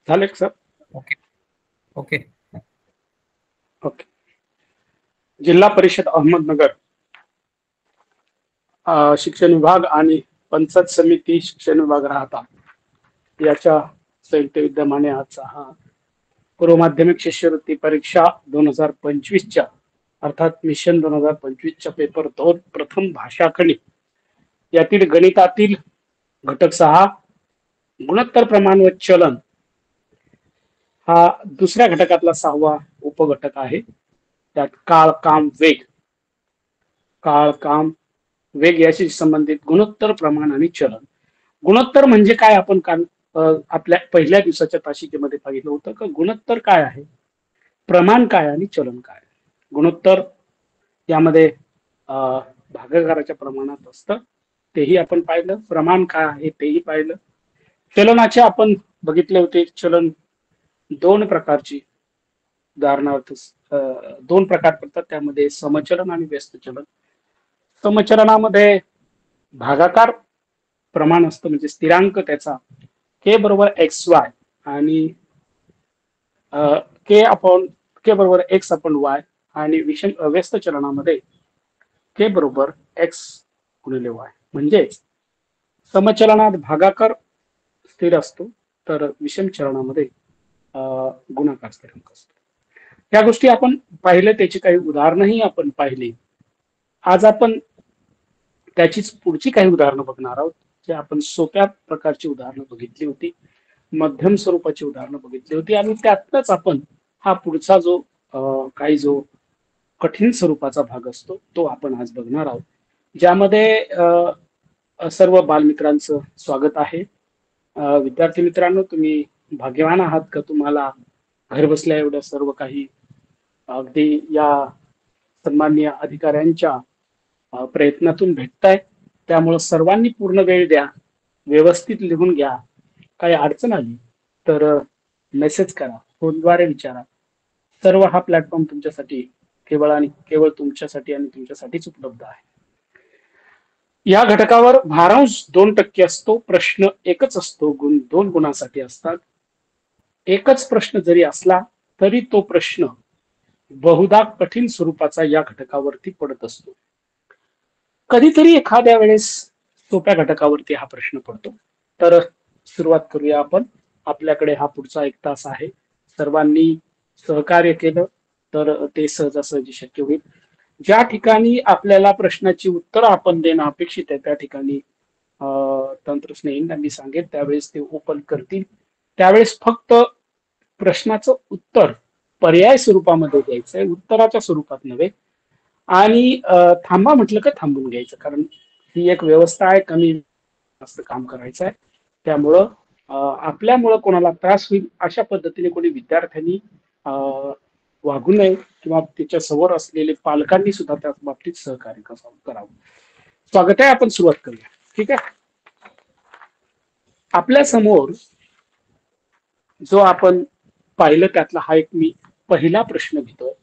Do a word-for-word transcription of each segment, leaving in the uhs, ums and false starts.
झाले sir? Okay okay okay. जिल्हा परिषद अहमदनगर अ, शिक्षण विभाग आणि पंचायत समिती शिक्षण विभाग राहता याच्या संयुक्त विद्यमाने आजचा हा पूर्व माध्यमिक शिष्यवृत्ती परीक्षा दोन हजार पंचवीसच्या अर्थात मिशन दोन हजार पंचवीसच्या पेपर दोन प्रथम भाषा गणित यातील गणितातील घटक सहा गुणोत्तर प्रमाण व चलन हा दुसऱ्या घटकातला सहावा उपघटक आहे. त्यात काळ काम वेग काळ काम वेग याशी संबंधित गुणोत्तर प्रमाण आणि चलन. गुणोत्तर म्हणजे काय आपण काल आपल्या पहिल्या दिवसाच्या तासिकेमध्ये पाहिलं होतं का गुणोत्तर काय आहे, प्रमाण काय आणि चलन काय. गुणोत्तर यामध्ये भागाकाराच्या प्रमाणात असतं तेही आपण पाहिलं, प्रमाण काय आहे तेही पाहिलं. चलनाचे आपण बघितले होते. चलन दोन प्रकारची उदाहरणार्थ दोन प्रकार पडतात त्यामध्ये समचलन आणि व्यस्त चलन. समचलनामध्ये भागाकार प्रमाण असतं म्हणजे स्थिरांक त्याचा के बरोबर एक्स वाय आणि के अपॉन के बरोबर एक्स अपॉन वाय आणि विषम व्यस्त चलनामध्ये के बरोबर एक्स गुणिले वाय. म्हणजे समचलनात भागाकार स्थिर असतो तर विषम चलनामध्ये गुणाकार स्थिरांक असतो. या गोष्टी आपण पाहिले, त्याची काही उदाहरणंही आपण पाहिली. आज आपण त्याचीच पुढची काही उदाहरणं बघणार आहोत. जे आपण सोप्या प्रकारची उदाहरणं बघितली होती, मध्यम स्वरूपाची उदाहरणं बघितली होती आणि त्यातच आपण हा पुढचा जो काही जो कठीण स्वरूपाचा भाग असतो तो आपण आज बघणार आहोत, ज्यामध्ये सर्व बालमित्रांचं स्वागत आहे. विद्यार्थी मित्रांनो, तुम्ही भाग्यवान आहात का तुम्हाला घर बसल्या एवढ्या सर्व काही अगदी या सन्माननीय अधिकाऱ्यांच्या प्रयत्नातून भेटताय. त्यामुळे सर्वांनी पूर्ण वेळ द्या, व्यवस्थित लिहून घ्या. काही अडचण आली तर मेसेज करा, फोनद्वारे विचारा. सर्व हा प्लॅटफॉर्म तुमच्यासाठी केवळ आणि केवळ तुमच्यासाठी आणि तुमच्यासाठीच उपलब्ध आहे. या घटकावर भारांश दोन टक्के असतो. प्रश्न एकच असतो, गुण दोन गुणांसाठी असतात. एकच प्रश्न जरी असला तरी तो प्रश्न बहुधा कठीण स्वरूपाचा या घटकावरती पडत असतो. कधीतरी एखाद्या वेळेस सोप्या घटकावरती हा प्रश्न पडतो. तर सुरुवात करूया आपण. आपल्याकडे हा पुढचा एक तास आहे. सर्वांनी सहकार्य केलं तर ते सहजासहजी शक्य होईल. ज्या ठिकाणी आपल्याला प्रश्नाची उत्तर आपण देणं अपेक्षित आहे त्या ठिकाणी तंत्रस्नेहींना मी सांगेन त्यावेळेस ते ओपन करतील. त्यावेळेस फक्त प्रश्नाचं उत्तर पर्याय स्वरूपामध्ये द्यायचंय, उत्तराच्या स्वरूपात नव्हे. आणि थांबा म्हटलं का थांबून घ्यायचं, कारण ही एक व्यवस्था आहे, कमी जास्त काम करायचं आहे. त्यामुळं आपल्यामुळं कोणाला त्रास होईल अशा पद्धतीने कोणी विद्यार्थ्यांनी वागू नये किंवा त्याच्या समोर असलेले पालकांनी सुद्धा त्या बाबतीत सहकार्य करावं. स्वागत आहे. आपण सुरुवात करूया. ठीक आहे. आपल्या समोर जो आपण पाहिलं त्यातला हा एक मी पहिला प्रश्न घेतोय.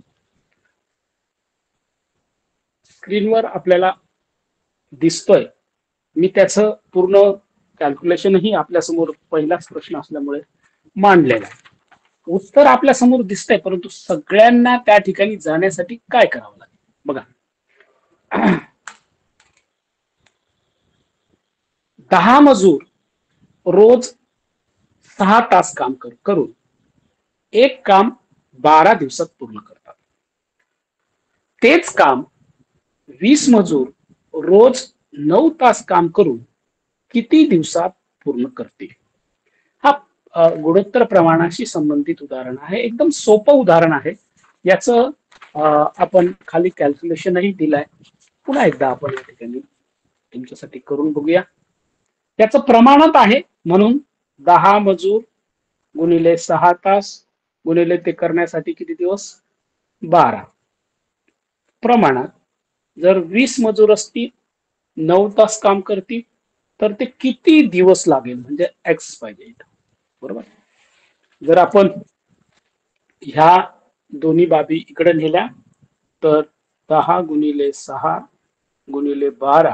स्क्रीनवर आपल्याला दिसतोय. मी त्याचं पूर्ण कॅल्क्युलेशनही आपल्या समोर पहिलाच प्रश्न असल्यामुळे मांडलेला आहे. उत्तर आपल्या समोर दिसतंय, परंतु सगळ्यांना त्या ठिकाणी जाण्यासाठी काय करावं लागेल बघा. दहा मजूर रोज सहा तास काम कर करून एक काम बारा दिवसात पूर्ण करतात. तेच काम वीस मजूर रोज नऊ तास काम करून किती दिवसात पूर्ण करतील. हा गुणोत्तर प्रमाणाशी संबंधित उदाहरण आहे. एकदम सोपं उदाहरण आहे. याचं आपण खाली कॅल्क्युलेशनही दिलाय. पुन्हा एकदा आपण या ठिकाणी तुमच्यासाठी करून बघूया. त्याचं प्रमाणात आहे म्हणून दहा मजूर गुणिले सहा तास गुणिले ते करण्यासाठी किती दिवस बारा. प्रमाणात जर वीस मजूर असतील, नऊ तास काम करतील, तर ते किती दिवस लागेल म्हणजे एक्स पाहिजे. बरोबर. जर आपण ह्या दोन्ही बाबी इकडे नेल्या तर दहा गुणिले सहा गुणिले बारा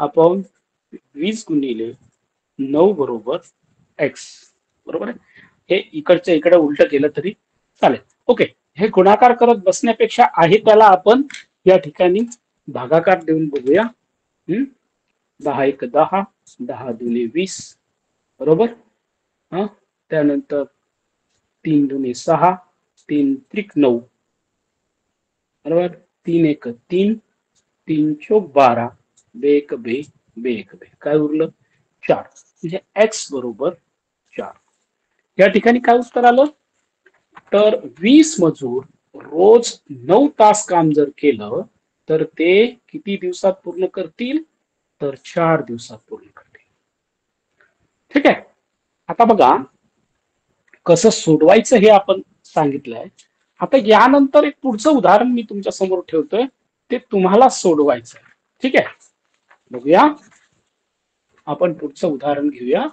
अपॉन वीस गुणिले नऊ बरोबर एक्स. बरोबर आहे. हे इकडच्या इकडे उलट केलं तरी चालेल. ओके, हे गुणाकार करत बसण्यापेक्षा आहे त्याला आपण या ठिकाणी भागाकार देऊन बघूया. हम्म दहा एक दहा, दहा दुने वीस, बरोबर. हा त्यानंतर तीन दुने सहा, तीन त्रिक नऊ, बरोबर. तीन एक तीन, तीन चौक बारा, बे एक बे, बे एक बे, काय उरलं चार, म्हणजे एक्स बरोबर चार. या ठिकाणी काय उत्तर आलं तर वीस मजूर रोज नऊ तास काम जर केलं तर ते किती दिवसात पूर्ण करतील तर चार दिवसात पूर्ण करतील. ठीक आहे. आता बघा कसं सोडवायचं हे आपण सांगितलंय. आता यानंतर एक पुढचं उदाहरण मी तुमच्या समोर ठेवतोय, ते तुम्हाला सोडवायचं आहे. ठीक आहे, बघूया आपण पुढचं उदाहरण घेऊया.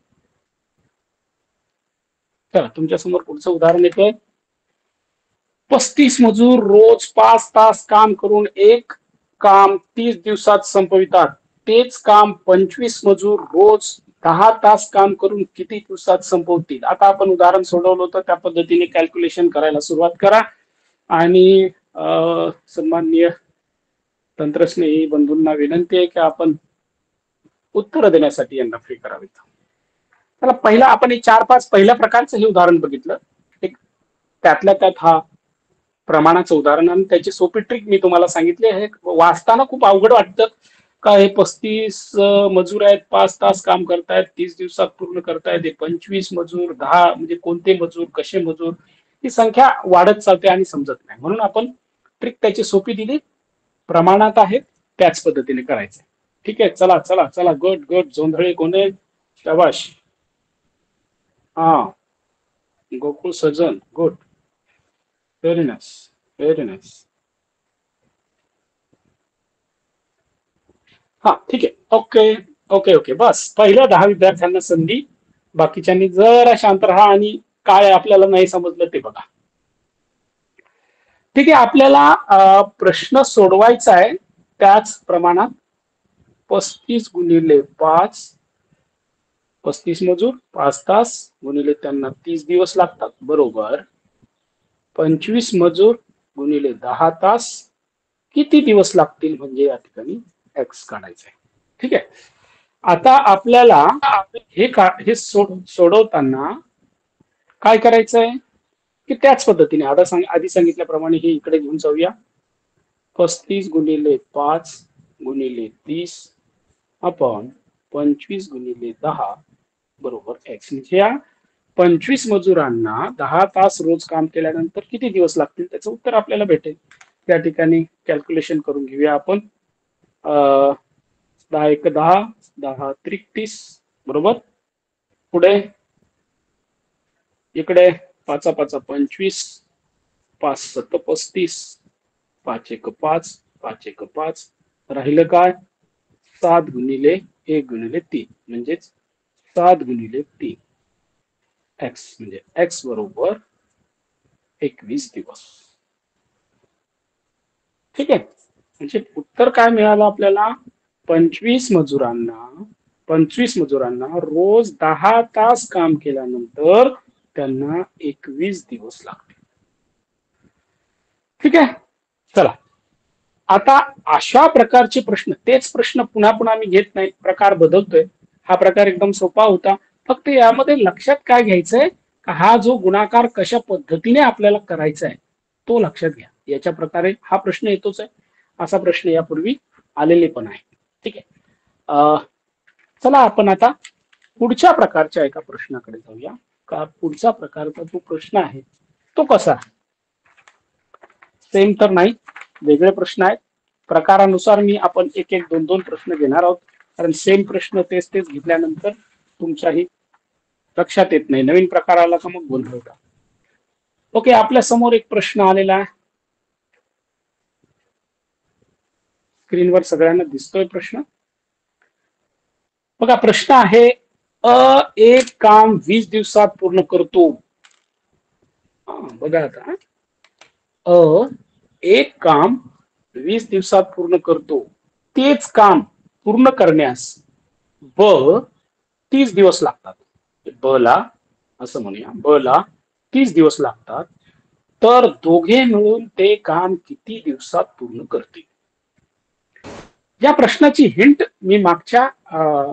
चला तुमच्या समोर पुढचं उदाहरण येतंय. पस्तीस मजूर रोज पाच तास काम करून एक काम तीस दिवसात संपवितात. तेच काम पंचवीस मजूर रोज दहा तास काम करून किती दिवसात संपवतील. आता आपण उदाहरण सोडवलं होतं त्या पद्धतीने कॅल्क्युलेशन करायला सुरुवात करा आणि सन्माननीय तंत्रस्नेही बंधूंना विनंती आहे की आपण उत्तर देण्यासाठी यांना फ्री करावीत. चला पहिला आपण एक चार पाच पहिल्या प्रकारचं हे उदाहरण बघितलं. एक त्यातल्या त्यात हा प्रमाणाचं उदाहरण आणि त्याची सोपी ट्रिक मी तुम्हाला सांगितली. हे वाचताना खूप अवघड वाटतं का हे पस्तीस मजूर आहेत, पाच तास काम करतायत, तीस दिवसात पूर्ण करतायत, पंचवीस मजूर, दहा म्हणजे कोणते मजूर, कसे मजूर, ही संख्या वाढत चालते आणि समजत नाही. म्हणून आपण ट्रिक त्याची सोपी दिली, प्रमाणात आहे त्याच पद्धतीने करायचं. ठीक आहे, चला चला चला गुड गुड. जोंधळे कोणे, शाबाश. हा Gokul Sajan, good, very nice very nice. हा ठीक आहे, ओके ओके ओके. बस पहिल्या दहा विद्यार्थ्यांना संधी, बाकीच्यांनी जरा शांत राहा आणि काय आपल्याला नाही समजलं ते बघा. ठीक आहे, आपल्याला प्रश्न सोडवायचा आहे त्याच प्रमाणात. पस्तीस गुणिले पाच, पस्तीस मजूर पाच तास गुणिले त्यांना तीस दिवस लागतात, बरोबर. पंचवीस मजूर गुणिले दहा तास किती दिवस लागतील, म्हणजे या ठिकाणी एक्स काढायचं आहे. ठीक आहे. आता आपल्याला हे का हे सोडवताना काय करायचंय की त्याच पद्धतीने आता सांग आधी सांगितल्याप्रमाणे हे इकडे घेऊन जाऊया. पस्तीस गुणिले पाच गुणिले तीस आपण पंचवीस गुणिले दहा बरोबर एक्स. म्हणजे या पंचवीस मजुरांना दहा तास रोज काम केल्यानंतर किती दिवस लागतील त्याचं उत्तर आपल्याला भेटेल. त्या ठिकाणी कॅल्क्युलेशन करून घेऊया आपण. दहा एक दहा, दहा त्रिक तीस, बरोबर. पुढे इकडे पाचा पाचा पंचवीस, पाच सत्त पस्तीस, पाच एक पाच, पाच एक पाच, राहिलं काय सात गुणिले एक गुणिले तीन, म्हणजेच सात गुणिले तीन एक्स, म्हणजे एक्स बरोबर एकवीस दिवस. ठीक आहे, म्हणजे उत्तर काय मिळालं आपल्याला, पंचवीस मजुरांना पंचवीस मजुरांना रोज दहा तास काम केल्यानंतर त्यांना एकवीस दिवस लागतील. ठीक आहे, चला आता अशा प्रकारचे प्रश्न, तेच प्रश्न पुन्हा पुन्हा मी घेत नाही, प्रकार बदलतोय. हा प्रकार एकदम सोपा होता, फक्त यामध्ये लक्षात काय घ्यायचंय का हा जो गुणाकार कशा पद्धतीने आपल्याला करायचा आहे तो लक्षात घ्या. याच्या प्रकारे हा प्रश्न येतोच आहे, असा प्रश्न यापूर्वी आलेले पण आहे. ठीक आहे, चला आपण आता पुढच्या प्रकारच्या एका प्रश्नाकडे जाऊया. का पुढचा प्रकारचा जो प्रश्न आहे तो कसा, सेम तर नाही, वेगळे प्रश्न आहेत. प्रकारानुसार मी आपण एक एक दोन दोन प्रश्न घेणार आहोत, कारण सेम प्रश्न तेच तेच घेतल्यानंतर तुमच्याही लक्षात येत नाही, नवीन प्रकार आला का मग गोंधळ होता. ओके, आपल्या समोर एक प्रश्न आलेला आहे, स्क्रीनवर सगळ्यांना दिसतोय प्रश्न. बघा प्रश्न आहे, अ एक काम वीस दिवसात पूर्ण करतो. बघा आता, अ एक काम वीस दिवसात पूर्ण करतो, तेच काम पूर्ण करण्यास ब तीस दिवस लागतात. ब ला असं म्हणूया, ब ला तीस दिवस लागतात, तर दोघे मिळून ते काम किती दिवसात पूर्ण करतील? या प्रश्नाची हिंट मी मागच्या अं,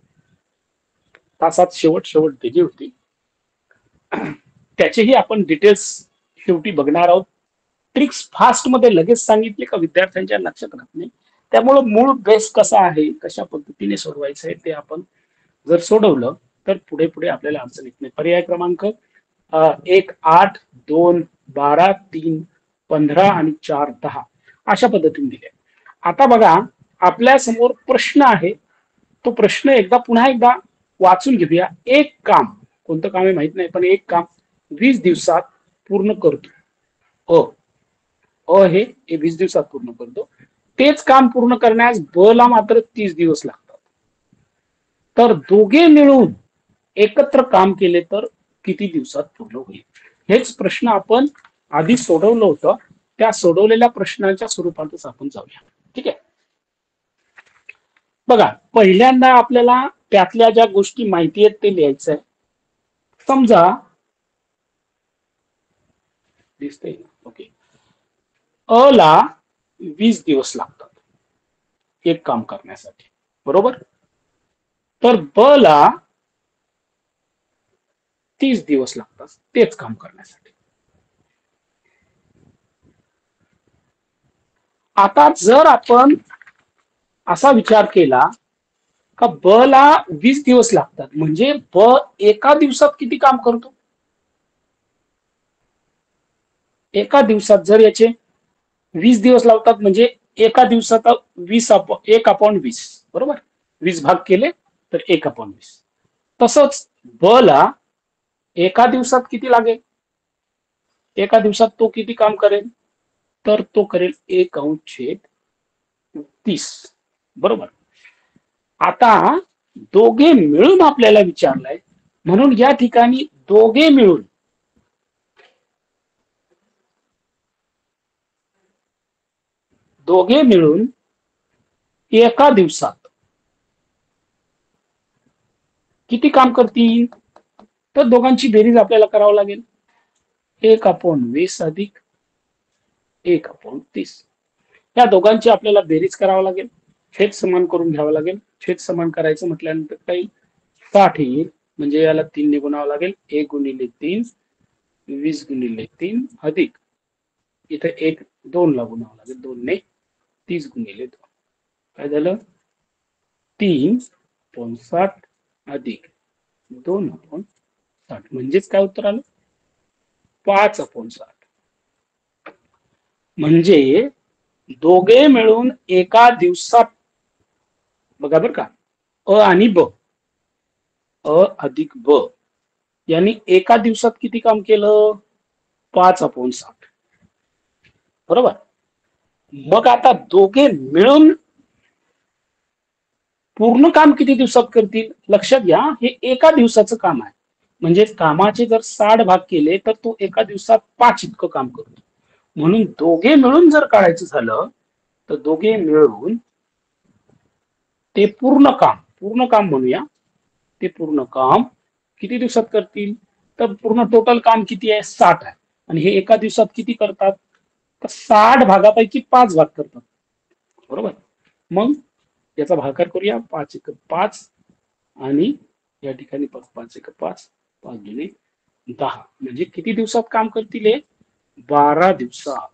तासात शेवट शेवट दिली होती. त्याचेही आपण डिटेल्स शेवटी बघणार आहोत. ट्रिक्स फास्ट मध्ये लगेच सांगितले का विद्यार्थ्यांच्या लक्षात राहत नाही. त्यामुळं मूळ बेस कसा आहे, कशा पद्धतीने सोडवायचं आहे ते आपण जर सोडवलं तर पुढे पुढे आपल्याला अडचण येत नाही. पर्याय क्रमांक अं, एक आठ, दोन बारा, तीन पंधरा आणि चार दहा अशा पद्धतीने दिले. आता बघा, आपल्या समोर प्रश्न आहे. तो प्रश्न एकदा पुन्हा एकदा वाचून घेऊया. एक काम, कोणतं काम आहे माहित नाही, पण एक काम वीस दिवसात पूर्ण करतो. अ अ हे हे वीस दिवसात पूर्ण करतो. तेच काम पूर्ण करण्यास ब ला मात्र तीस दिवस लागतात. तर दोघे मिळून एकत्र काम केले तर किती दिवसात पूर्ण होईल? हेच प्रश्न आपण आधी सोडवलं होतं. त्या सोडवलेल्या प्रश्नाच्या स्वरूपातच आपण जाऊया. ठीक आहे. बघा, पहिल्यांदा आपल्याला त्यातल्या ज्या गोष्टी माहिती आहेत ते लिहायचं आहे. समजा दिसतंय, ओके, अ ला वीस दिवस लागतात एक काम करण्यासाठी, बरोबर. तर ब ला तीस दिवस लागतात तेच काम करण्यासाठी. आता जर आपण असा विचार केला का ब ला वीस दिवस लागतात, म्हणजे ब एका दिवसात किती काम करतो? एका दिवसात जर याचे वीस दिवस लावतात म्हणजे एका दिवसात वीस एक अपॉन वीस, बरोबर. वीस भाग केले तर एक अपॉन वीस. तसंच ब ला एका दिवसात किती लागेल? एका दिवसात तो किती काम करेल? तर तो करेल एक अंश छेद तीस, बरोबर. आता दोघे मिळून आपल्याला विचारलंय, म्हणून या ठिकाणी दोघे मिळून दोघे मिळून एका दिवसात किती काम करतील? तर दोघांची बेरीज आपल्याला करावं लागेल. एक अपॉन वीस अधिक एक अपॉन तीस. या दोघांची आपल्याला बेरीज करावं लागेल. छेद समान करून घ्यावं लागेल. छेद समान करायचं म्हटल्यानंतर काही साठ येईल, म्हणजे याला तीन ने गुणावं लागेल. एक गुणिले तीन, वीस गुणिले तीन अधिक इथे एक दोन ला गुणावं लागेल. दोन ने तीस गुणिले दोन काय झालं? तीन अपॉन साठ अधिक दोन अपॉन साठ, म्हणजेच काय उत्तर आलं? पाच अपॉन साठ. म्हणजे दोघे मिळून एका दिवसात, बघा बरं का, अ आणि ब, अ अधिक ब यांनी एका दिवसात किती काम केलं? पाच अपॉन साठ, बरोबर. मग आता दोघे मिळून पूर्ण काम किती दिवसात करतील? लक्षात घ्या, हे एका दिवसाचं काम आहे. म्हणजे कामाचे जर साठ भाग केले तर तो एका दिवसात पाच इतकं काम करतो. म्हणून दोघे मिळून जर काढायचं झालं तर दोघे मिळून ते पूर्ण काम, पूर्ण काम म्हणूया, ते पूर्ण काम किती दिवसात करतील? तर पूर्ण टोटल काम किती आहे? साठ आहे. आणि हे एका दिवसात किती करतात? तर साठ भागापैकी पाच भाग करतात, बरोबर. मग याचा भागाकार करूया. पाच एक पाच आणि या ठिकाणी पाच पाच एक पाच, पाच जुने दहा, म्हणजे किती दिवसात काम करतील? हे बारा दिवसात.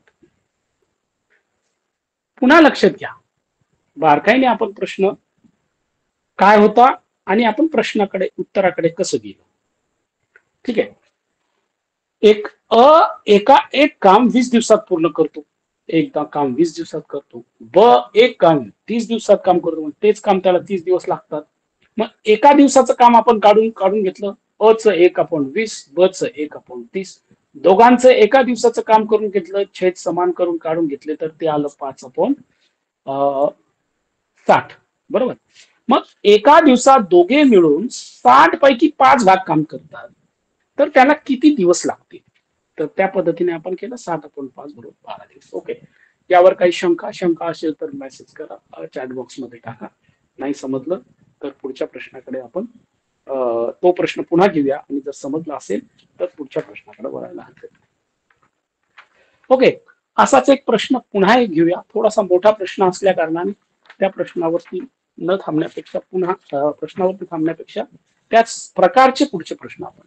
पुन्हा लक्षात घ्या, बारकाईने आपण प्रश्न काय होता आणि आपण प्रश्नाकडे उत्तराकडे कसं गेलो. ठीक आहे. एक अ एका एक काम वीस दिवसात पूर्ण करतो, एकदा काम वीस दिवसात करतो. ब एक काम तीस दिवसात काम करतो, तेच काम त्याला तीस दिवस लागतात. मग एका दिवसाचं काम आपण काढून काढून घेतलं. अ च एक आपण वीस, ब च एक आपण तीस. दोघांचं एका दिवसाचं काम करून घेतलं, छेद समान करून काढून घेतले, तर ते आलं पाच अपॉन साठ, बरोबर. मग एका दिवसात दोघे मिळून साठ पैकी पाच भाग काम करतात, तर त्याला किती दिवस लागतील? तर त्या पद्धतीने आपण केलं. साठ अपॉन पाच बरोबर बारा दिवस. ओके. यावर काही शंका शंका असेल तर मेसेज करा, चॅट बॉक्स मध्ये टाका. नाही समजलं तर पुढच्या प्रश्नाकडे आपण तो प्रश्न पुन्हा घेऊया आणि जर समजला असेल तर पुढच्या प्रश्नाकडे वळायला हरकत नाही. ओके, असाच एक प्रश्न पुन्हा एक घेऊया. थोडासा मोठा प्रश्न असल्या कारणाने त्या प्रश्नावरती न थांबण्यापेक्षा पुन्हा प्रश्नावरती थांबण्यापेक्षा त्याच प्रकारचे पुढचे प्रश्न आपण.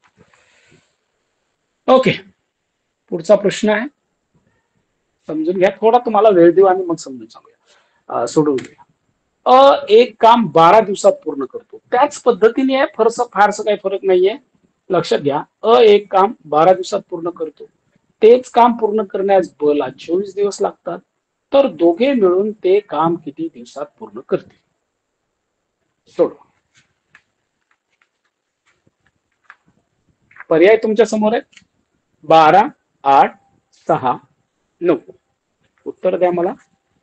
ओके, पुढचा प्रश्न आहे, समजून घ्या. थोडा तुम्हाला वेळ देऊ आणि मग समजून सांगूया, सोडून घेऊया. अ एक काम बारा दिवसात पूर्ण करतो. त्याच पद्धतीने आहे, फारस फारसं काही फरक नाहीये. लक्षात घ्या, अ एक काम बारा दिवसात पूर्ण करतो. तेच काम पूर्ण करण्यास ब ला चोवीस दिवस लागतात. तर दोघे मिळून ते काम किती दिवसात पूर्ण करतील? सोडवा. पर्याय तुमच्या समोर आहे, बारा, आठ, सहा, नऊ. उत्तर द्या मला.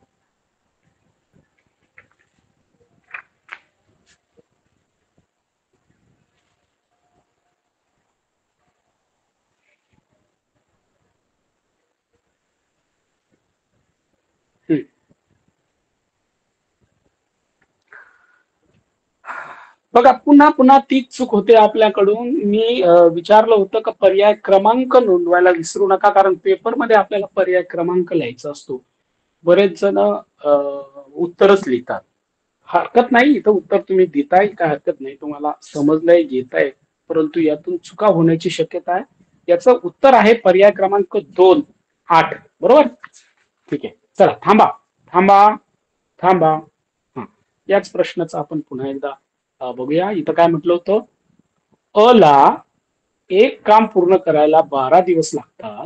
बघा, पुन्हा पुन्हा तीच चूक होते आपल्याकडून. मी विचारलं होतं का पर्याय क्रमांक नोंदवायला विसरू नका, कारण पेपरमध्ये आपल्याला पर्याय क्रमांक लिहायचा असतो. बरेच जण उत्तरच लिहितात. हरकत नाही, इथं उत्तर तुम्ही देताय, काय हरकत नाही, तुम्हाला समजलंय, घेताय, परंतु यातून चुका होण्याची शक्यता आहे. याचं उत्तर आहे पर्याय क्रमांक दोन, आठ. बरोबर, ठीक आहे. चला थांबा थांबा थांबा हा, याच प्रश्नाचं आपण पुन्हा एकदा बघूया. इथं काय म्हटलं होतं, अ ला एक काम पूर्ण करायला बारा दिवस लागतात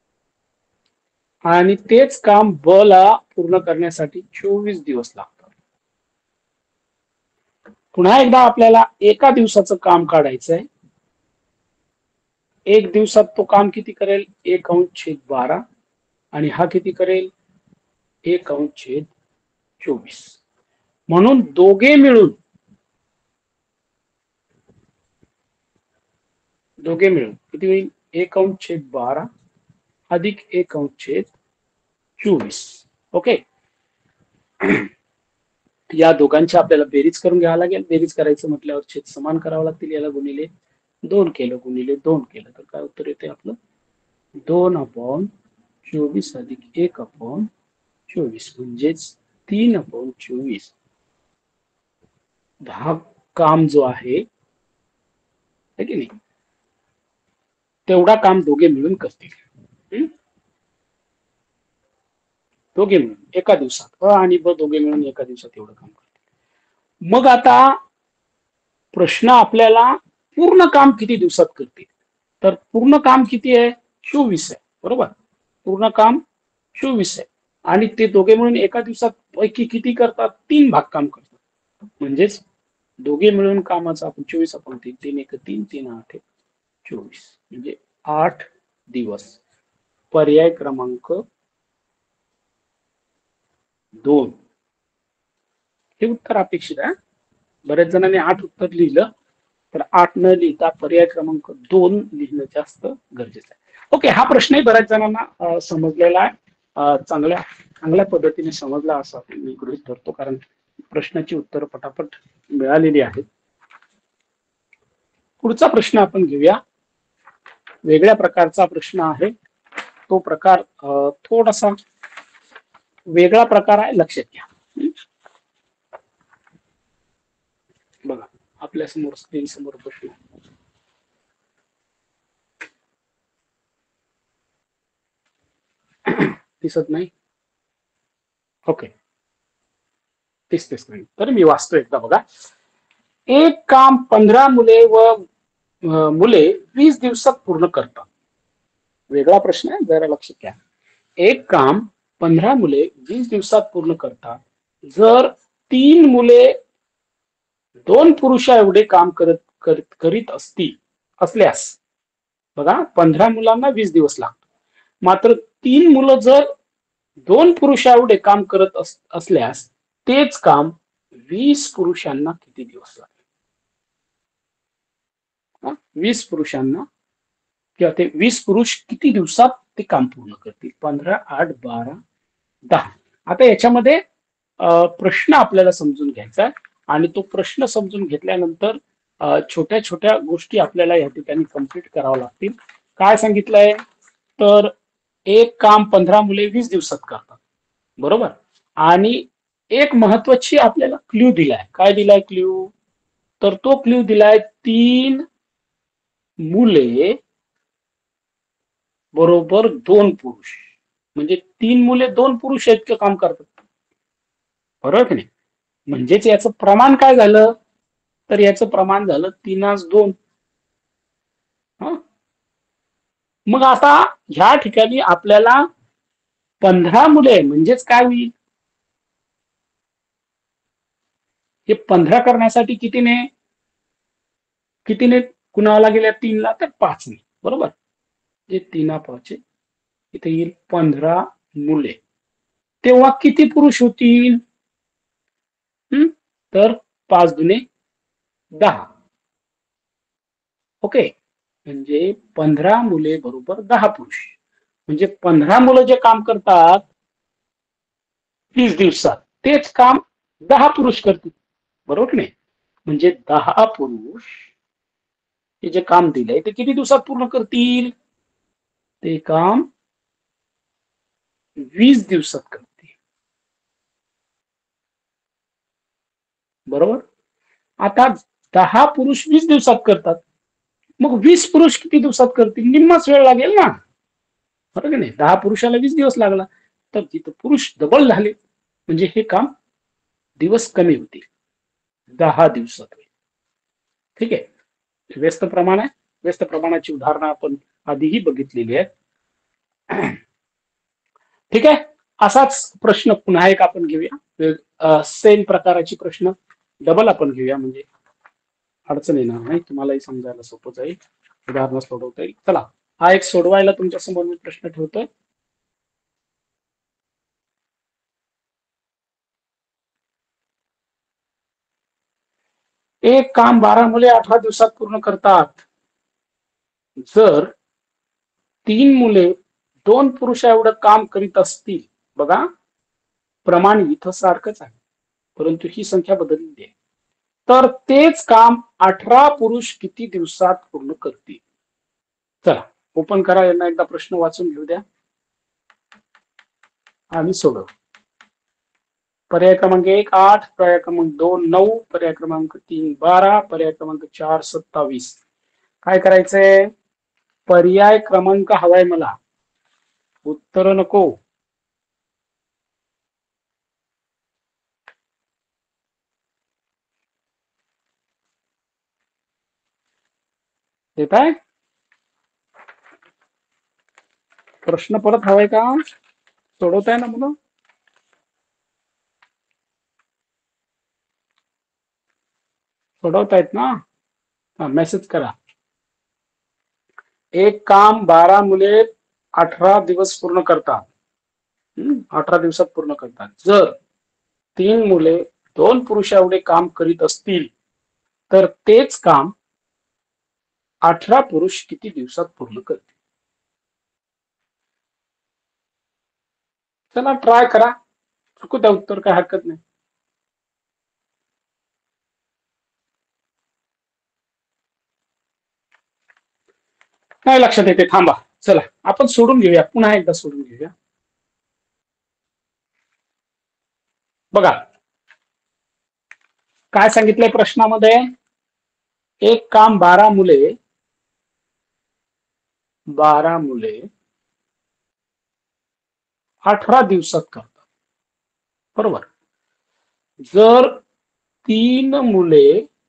आणि तेच काम ब ला पूर्ण करण्यासाठी चोवीस दिवस लागतात. पुन्हा एकदा आपल्याला एका दिवसाचं काम काढायचंय. एक दिवसात तो काम किती करेल? एक अंश छेद बारा, आणि हा किती करेल? एक अंश छेद चोवीस. म्हणून दोघे मिळून दोघे मिळून किती होईल? एक अंश छेद बारा अधिक एक अंश छेद चोवीस. ओके, या दोघांची आपल्याला बेरीज करून घ्यावं लागेल. बेरीज करायचं म्हटल्यावर छेद समान करावं लागतील. याला गुणिले दोन केलं, गुणिले दोन केलं तर काय उत्तर येते आपलं? दोन अपॉन चोवीस अधिक एक अपॉन चोवीस, म्हणजेच तीन अपॉन चोवीस. हा काम जो आहे की नाही, तेवढा काम दोघे मिळून करतील. दोघे मिळून एका दिवसात, अ आणि ब दोघे मिळून एका दिवसात एवढं काम करतील. मग आता प्रश्न आपल्याला पूर्ण काम किती दिवसात करतील? तर पूर्ण काम किती आहे? चोवीस आहे. बरोबर, पूर्ण काम चोवीस आहे आणि ते दोघे मिळून एका दिवसात पैकी किती करतात? तीन भाग काम करतात. म्हणजेच दोघे मिळून कामाचा आपण चोवीस आपण तीन, तीन एक तीन, तीन आठ चोवीस, म्हणजे आठ दिवस. पर्याय क्रमांक दोन हे उत्तर अपेक्षित आहे. बऱ्याच जणांनी आठ उत्तर लिहिलं, तर आठ न लिहिता पर्याय क्रमांक दोन लिहिणं जास्त गरजेचं आहे. ओके, हा प्रश्नही बऱ्याच जणांना समजलेला आहे, चांगल्या चांगल्या पद्धतीने समजला असा मी गृहीत धरतो, कारण प्रश्नाची उत्तर पटापट मिळालेली आहेत. पुढचा प्रश्न आपण घेऊया. वेगळ्या प्रकारचा प्रश्न आहे. तो प्रकार थोडासा वेगळा प्रकार आहे, लक्षात घ्या. बघा, आपल्या समोर स्क्रीन समोर प्रश्न दिसत नाही. ओके, दिसते स्क्रीन, तर मी वाचतो एकदा. बघा, एक काम पंधरा मुले व मुले वीस दिवसात पूर्ण करतात. वेगळा प्रश्न आहे, जरा लक्षात घ्या. एक काम पंधरा मुले वीस दिवसात पूर्ण करतात. जर तीन मुले दोन पुरुषा एवढे काम करत करत करीत असतील असल्यास, बघा, पंधरा मुलांना वीस दिवस लागतो. मात्र तीन मुलं जर दोन पुरुषा एवढे काम करत असल्यास तेच काम वीस पुरुषांना किती दिवस लागेल? वीस पुरुषांना किंवा ते वीस पुरुष किती दिवसात ते काम पूर्ण करतील? पंधरा, आठ, बारा, दहा. आता याच्यामध्ये प्रश्न आपल्याला समजून घ्यायचा आणि तो प्रश्न समजून घेतल्यानंतर छोट्या छोट्या गोष्टी आपल्याला या ठिकाणी कम्प्लीट कराव्या लागतील. काय सांगितलंय तर एक काम पंधरा मुले वीस दिवसात करतात, बरोबर. आणि एक महत्वाची आपल्याला क्ल्यू दिलाय. काय दिलाय क्ल्यू? तर तो क्ल्यू दिलाय तीन मुले बरोबर दोन पुरुष. म्हणजे तीन मुले दोन पुरुष इतकं काम करतात, बरोबर की नाही. म्हणजेच याचं प्रमाण काय झालं तर याचं प्रमाण झालं तीनास दोन. मग आता ह्या ठिकाणी आपल्याला पंधरा मुले म्हणजेच काय होईल, हे पंधरा करण्यासाठी कितीने कितीने कुणाला गेल्या तीनला तर पाचने, बरोबर. जे तीना पाच इथे येईल पंधरा मुले. तेव्हा किती पुरुष होतील? हम्म तर पाच दुने दहा. ओके, म्हणजे पंधरा मुले बरोबर दहा पुरुष. म्हणजे पंधरा मुलं जे काम करतात तीस दिवसात तेच काम दहा पुरुष करतील, बरोबर नाही. म्हणजे दहा पुरुष हे जे काम दिलंय ते किती दिवसात पूर्ण करतील? ते काम वीस दिवसात करतील, बरोबर. आता दहा पुरुष वीस दिवसात करतात, मग वीस पुरुष किती दिवसात करतील? निम्माच वेळ लागेल ना, बरोबर नाही. दहा पुरुषाला वीस दिवस लागला तर जिथं पुरुष डबल झाले म्हणजे हे काम दिवस कमी होतील, दहा दिवसात. ठीक आहे, व्यस्त प्रमाण आहे. व्यस्त प्रमाणाची उदाहरणं आपण आधीही बघितलेली आहेत. ठीक आहे, असाच प्रश्न पुन्हा एक आपण घेऊया. सेम प्रकाराची प्रश्न डबल आपण घेऊया, म्हणजे अडचण येणार नाही, तुम्हालाही समजायला सोपं जाईल, उदाहरण सोडवता येईल. चला, हा एक सोडवायला तुमच्या समोर मी प्रश्न ठेवतोय. एक काम बारा मुले अठरा दिवसात पूर्ण करतात. जर तीन मुले दोन पुरुषा एवढं काम करीत असतील, बघा प्रमाण इथं सारखंच आहे परंतु ही संख्या बदलली आहे, तर तेच काम अठरा पुरुष किती दिवसात पूर्ण करतील? चला ओपन करा, यांना एकदा प्रश्न वाचून घेऊ द्या आणि सोडव. पर्याय क्रमांक एक आठ, पर्याय क्रमांक दोन नऊ, पर्याय क्रमांक तीन बारा, पर्याय क्रमांक चार सत्तावीस. काय करायचंय? पर्याय क्रमांक हवाय मला, उत्तर नको. देत आहे प्रश्न परत हवाय का? सोडवताय ना मुलं? सोडवतायत ना? मेसेज करा. एक काम बारा मुले अठरा दिवस पूर्ण करतात, अठरा दिवसात पूर्ण करतात. जर तीन मुले दोन पुरुष एवढे काम करीत असतील तर तेच काम अठरा पुरुष किती दिवसात पूर्ण करतील? चला ट्राय करा, चुकू द्या उत्तर, काय हरकत नाही. काय लक्षात येते? थांबा, चला आपण सोडून घेऊया, पुन्हा एकदा सोडून घेऊया. बघा काय सांगितलंय प्रश्नामध्ये, एक काम बारा मुले बारा मुले अठरा दिवसात करतात, बरोबर. जर तीन मुले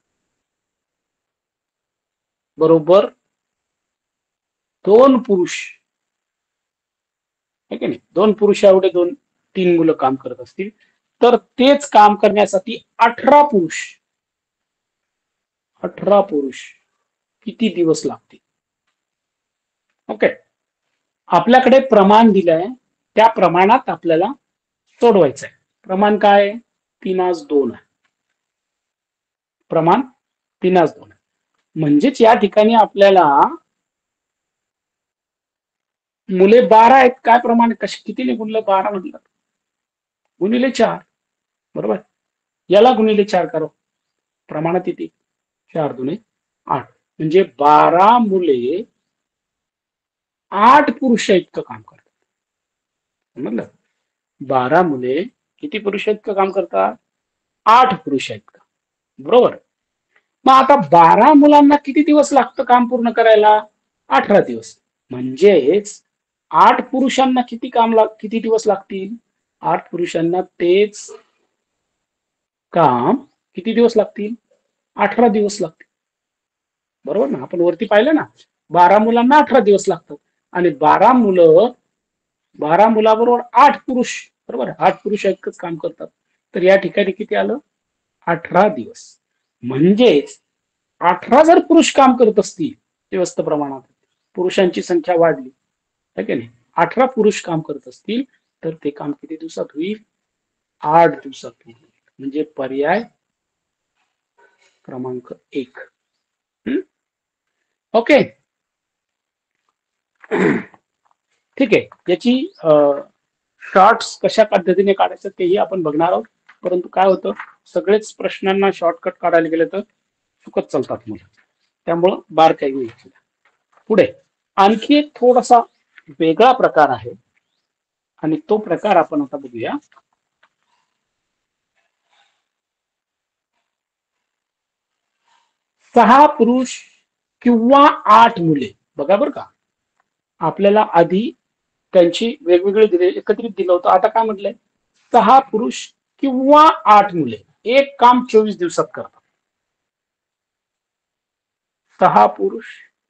बरोबर दोन पुरुष, है की नाही, दोन पुरुष एवढे दोन तीन मुलं काम करत असतील तर तेच काम करण्यासाठी अठरा पुरुष अठरा पुरुष किती दिवस लागतील? ओके, आपल्याकडे प्रमाण दिलंय, त्या प्रमाणात आपल्याला सोडवायचं आहे. प्रमाण काय? तीनास दोन आहे, प्रमाण तीनास दोन आहे. म्हणजेच या ठिकाणी आपल्याला मुले बारा आहेत, काय प्रमाण कशी कितीने गुणलं? बारा म्हटलं गुणिले चार, बरोबर. याला गुणिले चार करो, प्रमाणात येते चार दुने आठ, म्हणजे बारा मुले आठ पुरुष इतकं काम करतात. समजलं? बारा मुले किती पुरुष इतकं काम करतात? आठ पुरुष इतकं. बरोबर. मग आता बारा मुलांना किती दिवस लागतं काम पूर्ण करायला? अठरा दिवस. म्हणजेच आठ पुरुषांना किती काम लाग किती दिवस लागतील? आठ पुरुषांना तेच काम किती दिवस लागतील? अठरा दिवस लागतील. बरोबर ना? आपण वरती पाहिलं ना, बारा मुलांना अठरा दिवस लागतात आणि बारा मुलं बारा मुलाबरोबर आठ पुरुष, बरोबर, आठ पुरुष इतकंच काम करतात. तर या ठिकाणी किती आलं? अठरा दिवस. म्हणजेच अठरा जर पुरुष काम करत असतील व्यस्त प्रमाणात, पुरुषांची संख्या वाढली, है की नाही, अठरा पुरुष काम करत असतील तर ते काम किती दिवसात होईल? आठ दिवसात होईल. म्हणजे पर्याय क्रमांक एक. ओके, ठीक आहे. याची शॉर्ट्स कशा पद्धतीने काढायचं तेही आपण बघणार आहोत. परंतु काय होतं, सगळेच प्रश्नांना शॉर्टकट काढायला गेले तर चुकत चालतात मुलं, त्यामुळं बारकाई घ्यायची. पुढे आणखी एक थोडासा वेगळा प्रकार आहे आणि तो प्रकार आपण आता बघूया. सहा पुरुष किंवा आठ मुले. बघा बरं का, आपल्याला आधी त्यांची वेगवेगळे दिले, एकत्रित दिलं होतं. आता काय म्हटलंय? सहा पुरुष किंवा आठ मुले एक काम चोवीस दिवसात करतात. सहा पुरुष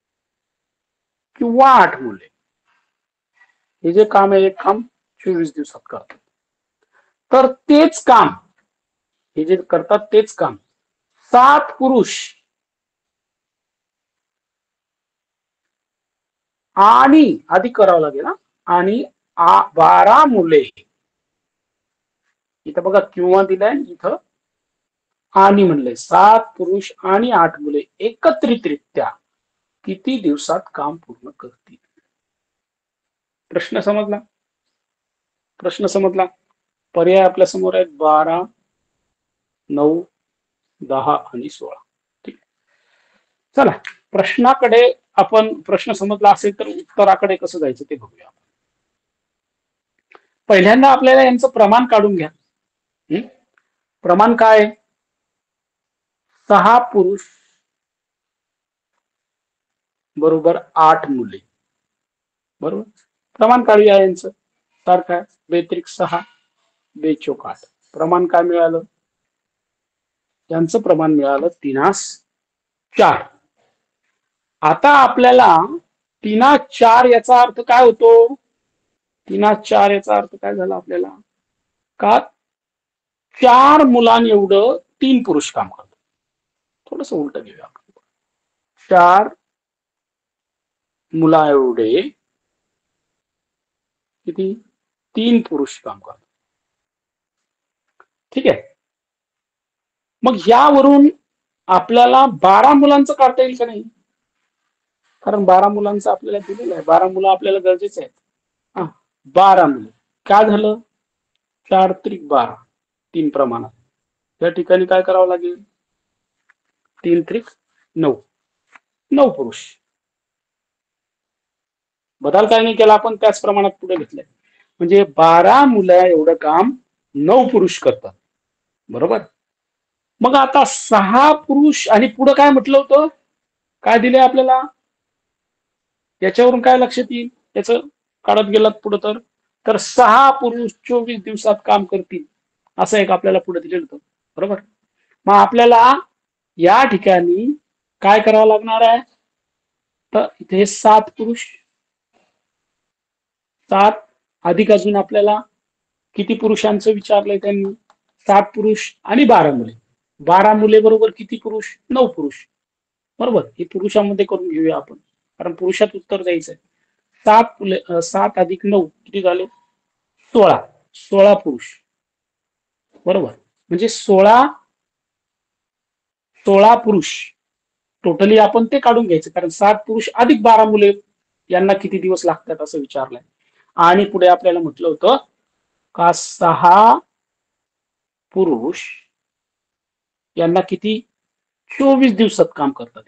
किंवा आठ मुले हे जे काम आहे, एक काम चोवीस दिवसात करतात. तर तेच काम, हे जे करतात तेच काम सात पुरुष आणि आधी करावं लागेल ना, आणि बारा मुले. इथं बघा किंवा दिलाय, इथं आणि म्हणलंय. सात पुरुष आणि आठ मुले एकत्रितरित्या किती दिवसात काम पूर्ण करतील? प्रश्न समजला? प्रश्न समजला? पर्याय आपल्या समोर आहेत, बारा, नऊ, दहा आणि सोळा. ठीक. चला प्रश्नाकडे आपण, प्रश्न समजला असेल तर उत्तराकडे कसं जायचं ते बघूया. पहिल्यांदा आपल्याला यांचं प्रमाण काढून घ्या. प्रमाण काय? सहा पुरुष बरोबर आठ मुले. बरोबर, प्रमाण काढूया यांचं. तर काय? बेत्रिक सहा, बेचोक आठ. प्रमाण काय मिळालं? यांचं प्रमाण मिळालं तीनास चार. आता आपल्याला तीनास चार याचा अर्थ काय होतो? तीनास चार याचा अर्थ काय झाला आपल्याला? का चार मुलां एवढं तीन पुरुष काम करतात. थोडस उलट घेऊया. चार मुला एवढे किती? तीन पुरुष काम करतात. ठीक आहे. मग यावरून आपल्याला बारा मुलांचं काढता येईल का नाही? कारण बारा मुलांचं आपल्याला दिलेलं आहे, बारा मुलं आपल्याला गरजेचं आहे. हा, बारा मुलं. काय झालं? चार त्रिक बारा, तीन प्रमाणात. या ठिकाणी काय करावं लागेल? तीन त्रिक नऊ, नऊ पुरुष. बदल काय नाही केला आपण, त्याच प्रमाणात पुढे घेतलंय. म्हणजे बारा मुलं एवढं काम नऊ पुरुष करतात. बरोबर. मग आता सहा पुरुष आणि पुढे काय म्हटलं होतं? काय दिले आपल्याला? याच्यावरून काय लक्षात येईल? याचं काढत गेलात पुढे तर तर सहा पुरुष चोवीस दिवसात काम करतील, असं एक आपल्याला पुढे दिलेलं होतं. बरोबर. मग आपल्याला या ठिकाणी काय करावं लागणार आहे? तर इथे सात पुरुष, सात अधिक अजून आपल्याला किती पुरुषांचं विचारलंय त्यांनी? सात पुरुष आणि बारा मुले. बारा मुले बरोबर किती पुरुष? नऊ पुरुष. बरोबर. हे पुरुषांमध्ये करून घेऊया आपण, कारण पुरुषात उत्तर द्यायचंय. सात मुले, सात अधिक नऊ किती झाले? सोळा. सोळा पुरुष. बरोबर. म्हणजे सोळा सोळा पुरुष टोटली आपण ते काढून घ्यायचं, कारण सात पुरुष अधिक बारा मुले यांना किती दिवस लागतात असं विचारलंय. आणि पुढे आपल्याला म्हटलं होतं का सहा पुरुष यांना किती चोवीस दिवसात काम करतात.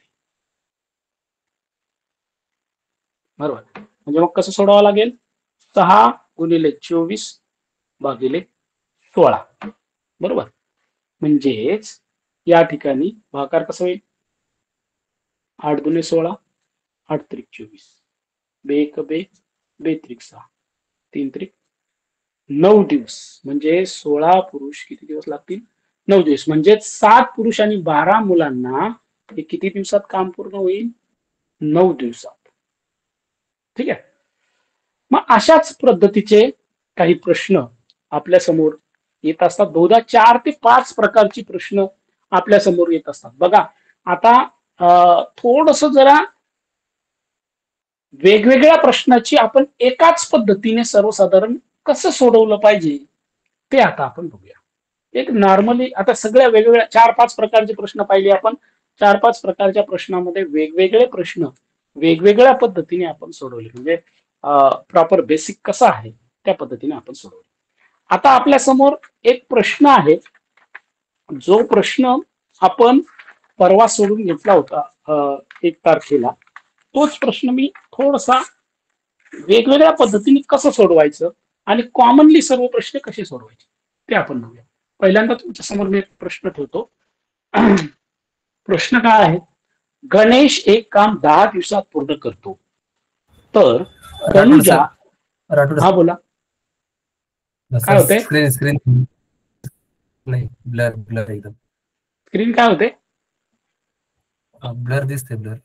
बरोबर. म्हणजे मग कसं सोडावं लागेल? सहा गुणिले चोवीस भागिले सोळा. बरोबर. म्हणजेच या ठिकाणी भागाकार कसं होईल? आठ दुने सोळा, आठ त्रिक चोवीस, बे एक बे, बे त्रिक सहा, तीन त्रिक नऊ दिवस. म्हणजे सोळा पुरुष किती दिवस लागतील? नऊ दिवस. म्हणजे सात पुरुष आणि बारा मुलांना हे किती दिवसात काम पूर्ण होईल? नऊ दिवसात. ठीक आहे. मग अशाच पद्धतीचे काही प्रश्न आपल्या समोर येत असतात. बहुधा चार ते पाच प्रकारचे प्रश्न आपल्या समोर येत असतात. बघा आता थोडस जरा वेगवेगळ्या प्रश्नाची आपण एकाच पद्धतीने सर्वसाधारण कसं सोडवलं पाहिजे ते आता आपण बघूया. एक नॉर्मली आता सगळ्या वेगवेगळ्या चार पाच प्रकारचे प्रश्न पाहिले आपण. चार पाच प्रकारच्या प्रश्नामध्ये वेगवेगळे प्रश्न वेगवेगळ्या पद्धतीने आपण सोडवले. म्हणजे प्रॉपर बेसिक कसं आहे त्या पद्धतीने आपण सोडवले. आता आपल्या समोर एक प्रश्न आहे, जो प्रश्न आपण परवा सोडून घेतला होता एक तारखेला. तोच प्रश्न मी थोडासा वेगवेगळ्या पद्धतीने कसं सोडवायचं आणि कॉमनली सर्व प्रश्न कसे सोडवायचे ते आपण बघूया. पहिल्यांदा तुमच्या समोर मी एक प्रश्न ठेवतो. प्रश्न काय आहे? गणेश एक काम दहा दिवसात पूर्ण करतो, तर तनुजा. हा बोला. काय होते? स्क्रीन स्क्रीन नाही, ब्लर ब्लर एकदम. स्क्रीन काय होते? ब्लर दिसते. ब्लर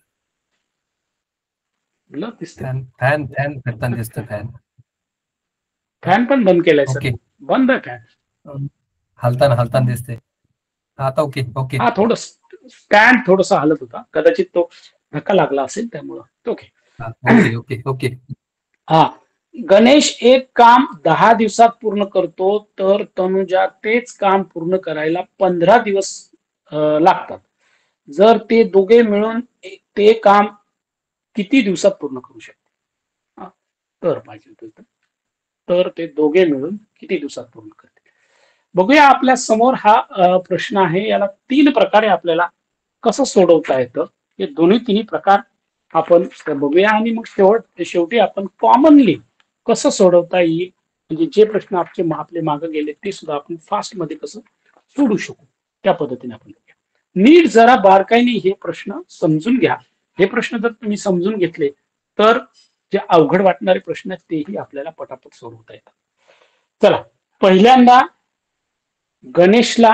ब्लर दिसते. फॅन फॅन फॅन करताना दिसतं. फॅन फॅन पण बंद केलाय सर. ओके. बंद आहे फॅन. हलताना हलताना दिसते. आता ओके ओके. हा थोडं स्टँड थोडासा हलत होता, कदाचित तो धक्का लागला असेल त्यामुळं. Okay okay okay okay. हा. गणेश एक काम दहा दिवसात पूर्ण करतो, तर तनुजा तेच काम पूर्ण करायला पंधरा दिवस लागतात. जर ते दोघे मिळून ते काम किती दिवसात पूर्ण करू शकते? तर पाहिजे तर ते दोघे मिळून किती दिवसात पूर्ण करते? बघूया. आपल्या समोर हा प्रश्न आहे. याला तीन प्रकारे आपल्याला कसं सोडवता येतं हे दोन्ही तिन्ही प्रकार आपण बघूया आणि मग शेवट शेवटी आपण कॉमनली कसं सोडवता येईल, म्हणजे जे प्रश्न आपले आपले मागे गेले ते सुद्धा आपण फास्ट मध्ये कसं सोडू शकू त्या पद्धतीने आपण बघूया. नीट जरा बारकाईने हे प्रश्न समजून घ्या. हे प्रश्न जर तुम्ही समजून घेतले तर जे अवघड वाटणारे प्रश्न आहेत तेही आपल्याला पटापट सोडवता येतात. चला, पहिल्यांदा गणेशला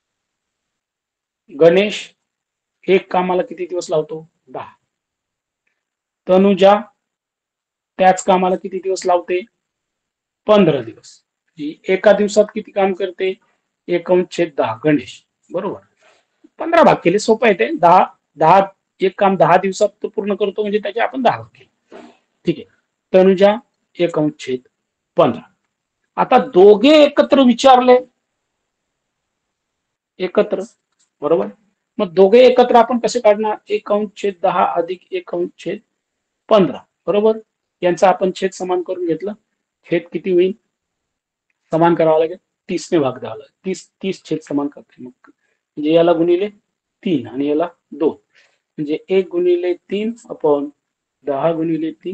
गणेश एक कामाला किती दिवस लावतो? दहा. तनुजा त्याच कामाला किती दिवस लावते? पंधरा दिवस. एका दिवसात किती काम करते? एकोणछेद दहा. गणेश बरोबर. पंधरा भाग केले, सोपं येते. दहा दहा एक काम दहा दिवसात तो पूर्ण करतो म्हणजे त्याचे आपण दहा भाग केले. ठीक आहे. तनुजा एकोणछेद पंधरा. आता दोघे एकत्र विचारले, एकत्र बरोबर. मग दोघे एकत्र आपण कसे काढणार? एकोणछेद दहा अधिक एकोणछेद पंधरा बरोबर. यांचा आपण छेद समान करून घेतलं. छेद किती होईल? समान करावं लागेल. तीस ने भाग द्यावा लागेल. तीस तीस छेद समान करते. मग म्हणजे याला गुणिले तीन आणि याला दोन. म्हणजे एक गुणिले तीन अपॉन दहा गुणिले तीन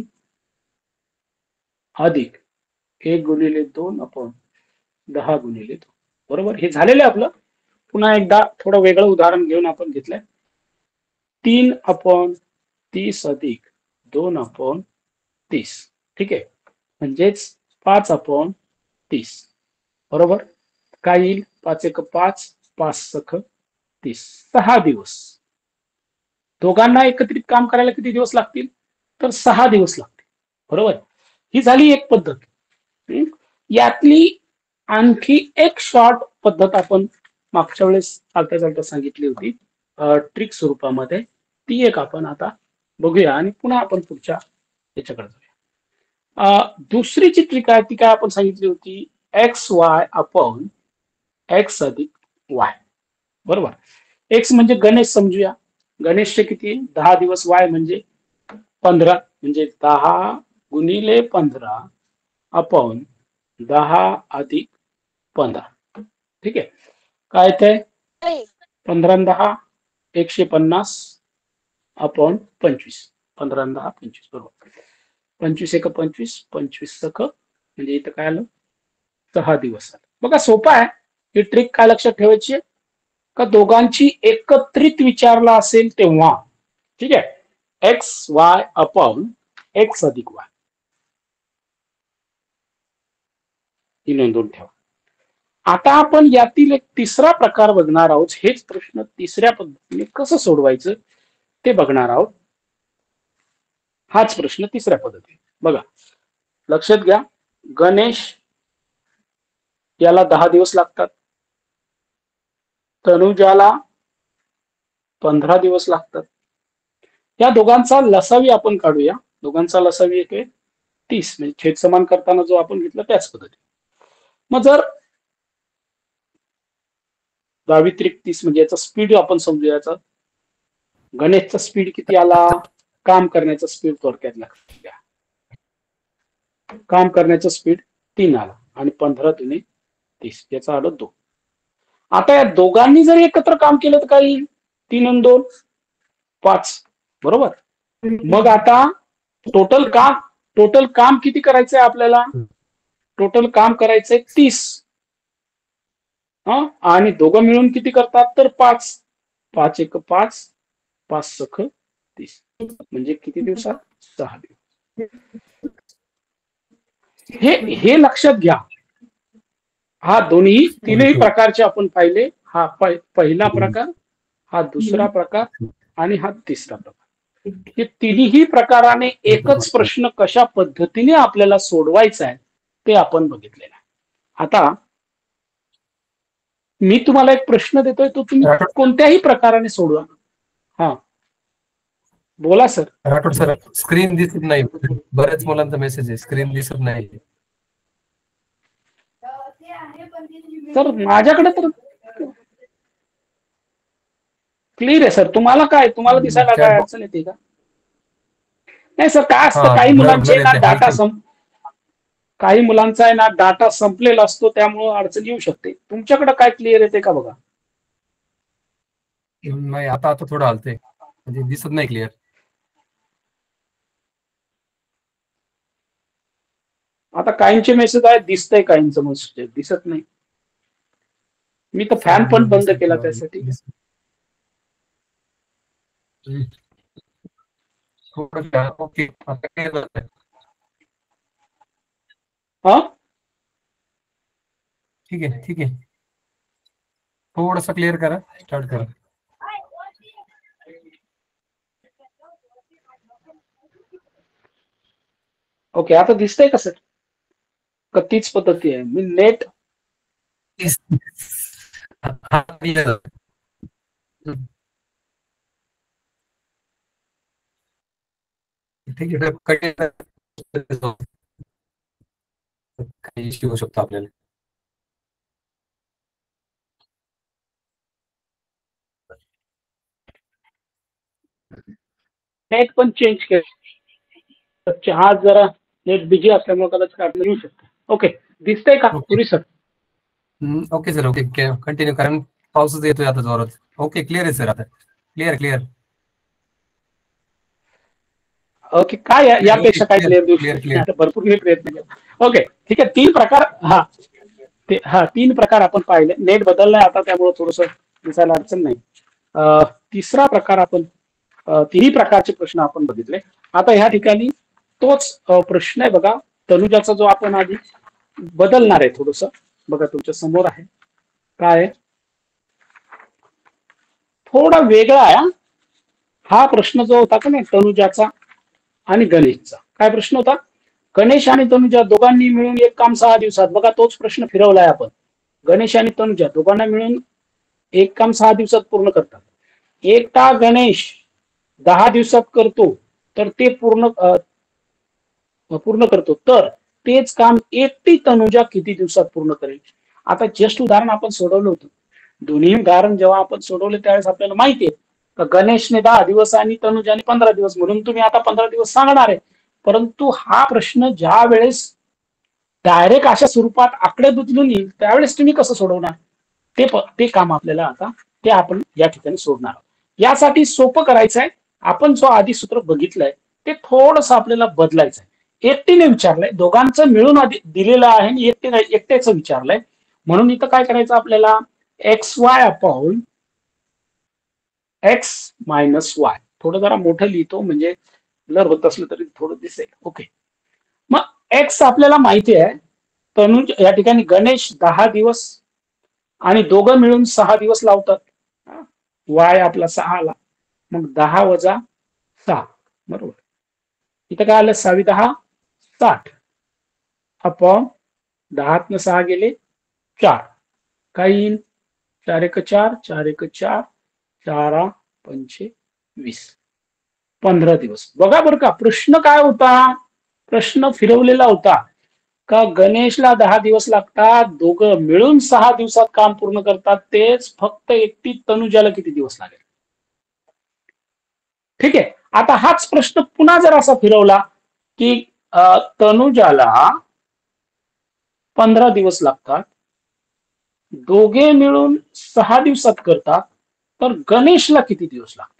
अधिक एक गुणिले दोन अपॉन दहा गुणिले दोन बरोबर. हे झालेलं आहे आपलं. पुन्हा एकदा थोडं वेगळं उदाहरण घेऊन आपण घेतलंय. तीन अपॉन तीस अधिक दोन अपॉन तीस. ठीक आहे. म्हणजेच पाच अपॉन तीस बरोबर. काय येईल? पाच एक पाच, पाच सख तीस. सहा दिवस. दोघांना एकत्रित काम करायला किती दिवस लागतील? तर सहा दिवस लागतील बरोबर. ही झाली एक पद्धत. यातली आणखी एक शॉर्ट पद्धत आपण मागच्या वेळेस चालता चालता सांगितली होती ट्रिक स्वरूपामध्ये. ती एक आपण आता बघूया आणि पुन्हा आपण पुढच्या याच्याकडे जाऊया. दुसरीची ट्रिक आहे ती काय आपण सांगितली होती? एक्स वाय अपॉन एक्स अधिक वाय बरोबर. एक्स म्हणजे गणेश समजूया. गणेशचे किती? दहा दिवस. वाय म्हणजे पंधरा. म्हणजे दहा गुणिले पंधरा अपॉन दहा अधिक पंधरा. ठीक आहे. काय ते? पंधरा दहा एकशे पन्नास अपॉन पंचवीस, पंधरा आणि दहा पंचवीस, बरोबर. पंचवीस एक पंचवीस, पंचवीस सख म्हणजे इथं काय आलं, सहा दिवस आलं. बघा सोपं आहे. ही ट्रिक काय लक्षात ठेवायची आहे का, दोघांची एकत्रित विचारला असेल तेव्हा, ठीक आहे, एक्स वाय अपॉन एक्स अधिक वाय ही नोंदवून ठेवा. आता आपण यातील एक तिसरा प्रकार बघणार आहोत. हेच प्रश्न तिसऱ्या पद्धतीने कसं सोडवायचं ते बघणार आहोत. हाच प्रश्न तिसऱ्या पद्धतीने बघा, लक्षात घ्या. गणेश याला दहा दिवस लागतात, तनुजाला पंधरा दिवस लागतात. या दोघांचा लसावी आपण काढूया. दोघांचा लसावी येतोय तीस, म्हणजे छेद समान करताना जो आपण घेतला त्याच पद्धतीने. मग जर दहावी त्रिक तीस म्हणजे याचा स्पीड आपण समजूया. याचा गणेशचा स्पीड किती आला, काम करण्याचा स्पीड थोडक्यात लक्षात घ्या. काम करण्याचा स्पीड तीन आला आणि पंधरा दुने तीस, याचा आलं दोन. आता या दोघांनी जर एकत्र काम केलं तर काही, तीन आणि दोन पाच, बरोबर. मग आता टोटल काम टोटल काम किती करायचंय आपल्याला, टोटल काम करायचंय तीस. हा, आणि दोघं मिळून किती करतात तर पाच, पाच एक पाच, पाच सख तीस, म्हणजे किती दिवसात, सहा दिवस. हे हे लक्षात घ्या. हा दोन्ही तीनही प्रकारचे आपण पाहिले. हा पहिला प्रकार, हा दुसरा प्रकार आणि हा तिसरा प्रकार. हे तिन्ही प्रकाराने एकच प्रश्न कशा पद्धतीने आपल्याला सोडवायचा आहे ते आपण बघितलेलं आहे. आता मी तुम्हाला एक प्रश्न देतोय, तो तुम्ही कोणत्याही प्रकाराने सोडवा. हा बोला सर. राठोड सर, स्क्रीन दिसत नाही. बऱ्याच मुलांचा मेसेज आहे, स्क्रीन दिसत नाही. सर माझ्याकडे तर क्लिअर आहे सर. तुम्हाला काय, तुम्हाला दिसायला काय अडचण येते का? नाही सर, काय असतं काही मुलांचे ना डाटा संप काही मुलांचा आहे ना डाटा संपलेला असतो, त्यामुळे अडचण येऊ शकते. तुमच्याकडे काय क्लिअर येते का बघा. नाही, आता आता थोडं हलते, म्हणजे दिसत नाही क्लिअर. आता काहींचे मेसेज आहे दिसतंय, काहींचं मेसेज दिसत नाही. मी तर फॅन पण बंद केला त्यासाठी. ओके, हा ठीक आहे ठीक आहे, थोडंसं क्लिअर करा, स्टार्ट करा. ओके, आता दिसतंय का सर? का तीच पद्धती आहे? मी नेट ठीक आहे, काही इश्यू होऊ शकतो आपल्याला. नेट पण चेंज केलं, आज जरा नेट बिझी असल्यामुळे कदाचित अडचण येऊ शकते. ओके, दिसतंय का Puri sir? Okay sir, okay continue, कारण पाऊसच येतोय आता जोरात. ओके, क्लिअर आहे सर, आता क्लिअर क्लिअर. ओके, काय यापेक्षा काय क्लिअर देऊ शकतो, भरपूर मी प्रयत्न केला. ओके ठीक आहे, तीन प्रकार. हा ते हा तीन प्रकार आपण पाहिले. नेट बदललाय आता, त्यामुळे थोडस दिसायला अडचण नाही. तिसरा प्रकार आपण, तिन्ही प्रकारचे प्रश्न आपण बघितले. आता ह्या ठिकाणी तोच प्रश्न आहे बघा, तनुजाचा जो आपण आधी बदलणार आहे थोडस. बघा तुमच्या समोर आहे, काय थोडा वेगळा आहे. हा प्रश्न जो होता का नाही तनुजाचा आणि गणेशचा, काय प्रश्न होता? गणेश आणि तनुजा दोघांनी मिळून एक काम सहा दिवसात. बघा तोच प्रश्न फिरवलाय आपण. गणेश आणि तनुजा दोघांना मिळून एक काम सहा दिवसात पूर्ण करतात. एकटा गणेश दहा दिवसात करतो, तर ते पूर्ण पूर्ण करतो, तर तेच काम एकटी तनुजा किती दिवसात पूर्ण करेल? आता जस्ट उदाहरण आपण सोडवलं होतं. दोन्ही उदाहरण जेव्हा आपण सोडवले त्यावेळेस आपल्याला माहिती आहे का गणेशने दहा दिवस आणि तनुजाने पंधरा दिवस, म्हणून तुम्ही आता पंधरा दिवस सांगणार आहे. परंतु हा प्रश्न ज्या वेळेस डायरेक्ट अशा स्वरूपात आकडे बदलून येईल त्यावेळेस तुम्ही कसं सोडवणार ते ते काम आपल्याला आता ते आपण या ठिकाणी सोडणार आहोत. यासाठी सोपं करायचं आहे, आपण जो आधी सूत्र बघितलंय ते थोडंसं आपल्याला बदलायचं आहे. एकटीने विचारलंय, दोघांचं मिळून आधी दिलेलं आहे आणि एकटे एकट्याचं विचारलंय, म्हणून इथं काय करायचं आपल्याला, x y upon x minus y. थोडं जरा मोठं लिहितो म्हणजे ब्लर होत असलं तरी थोडं दिसेल. ओके, मग एक्स आपल्याला माहिती आहे, तनुज या ठिकाणी गणेश दहा दिवस आणि दोघं मिळून सहा दिवस लावतात. वाय आपला सहा आला, मग दहा वजा सहा, बरोबर. इथं काय आलं, सहावी दहा साठ अपॉन दहातनं सहा गेले चार, काय येईल, चार एक चार, चार एक चार, चारा पंचे वीस, पंधरा दिवस. बघा बरं का, प्रश्न काय होता, प्रश्न फिरवलेला होता का गणेशला दहा दिवस लागतात, दोघं मिळून सहा दिवसात काम पूर्ण करतात, तेच फक्त एकटी तनुजाला किती दिवस लागेल. ठीक आहे, आता हाच प्रश्न पुन्हा जर असा फिरवला की तनुजाला पंधरा दिवस लागतात, दोघे मिळून सहा दिवसात करतात, तर गणेशला किती दिवस लागतील.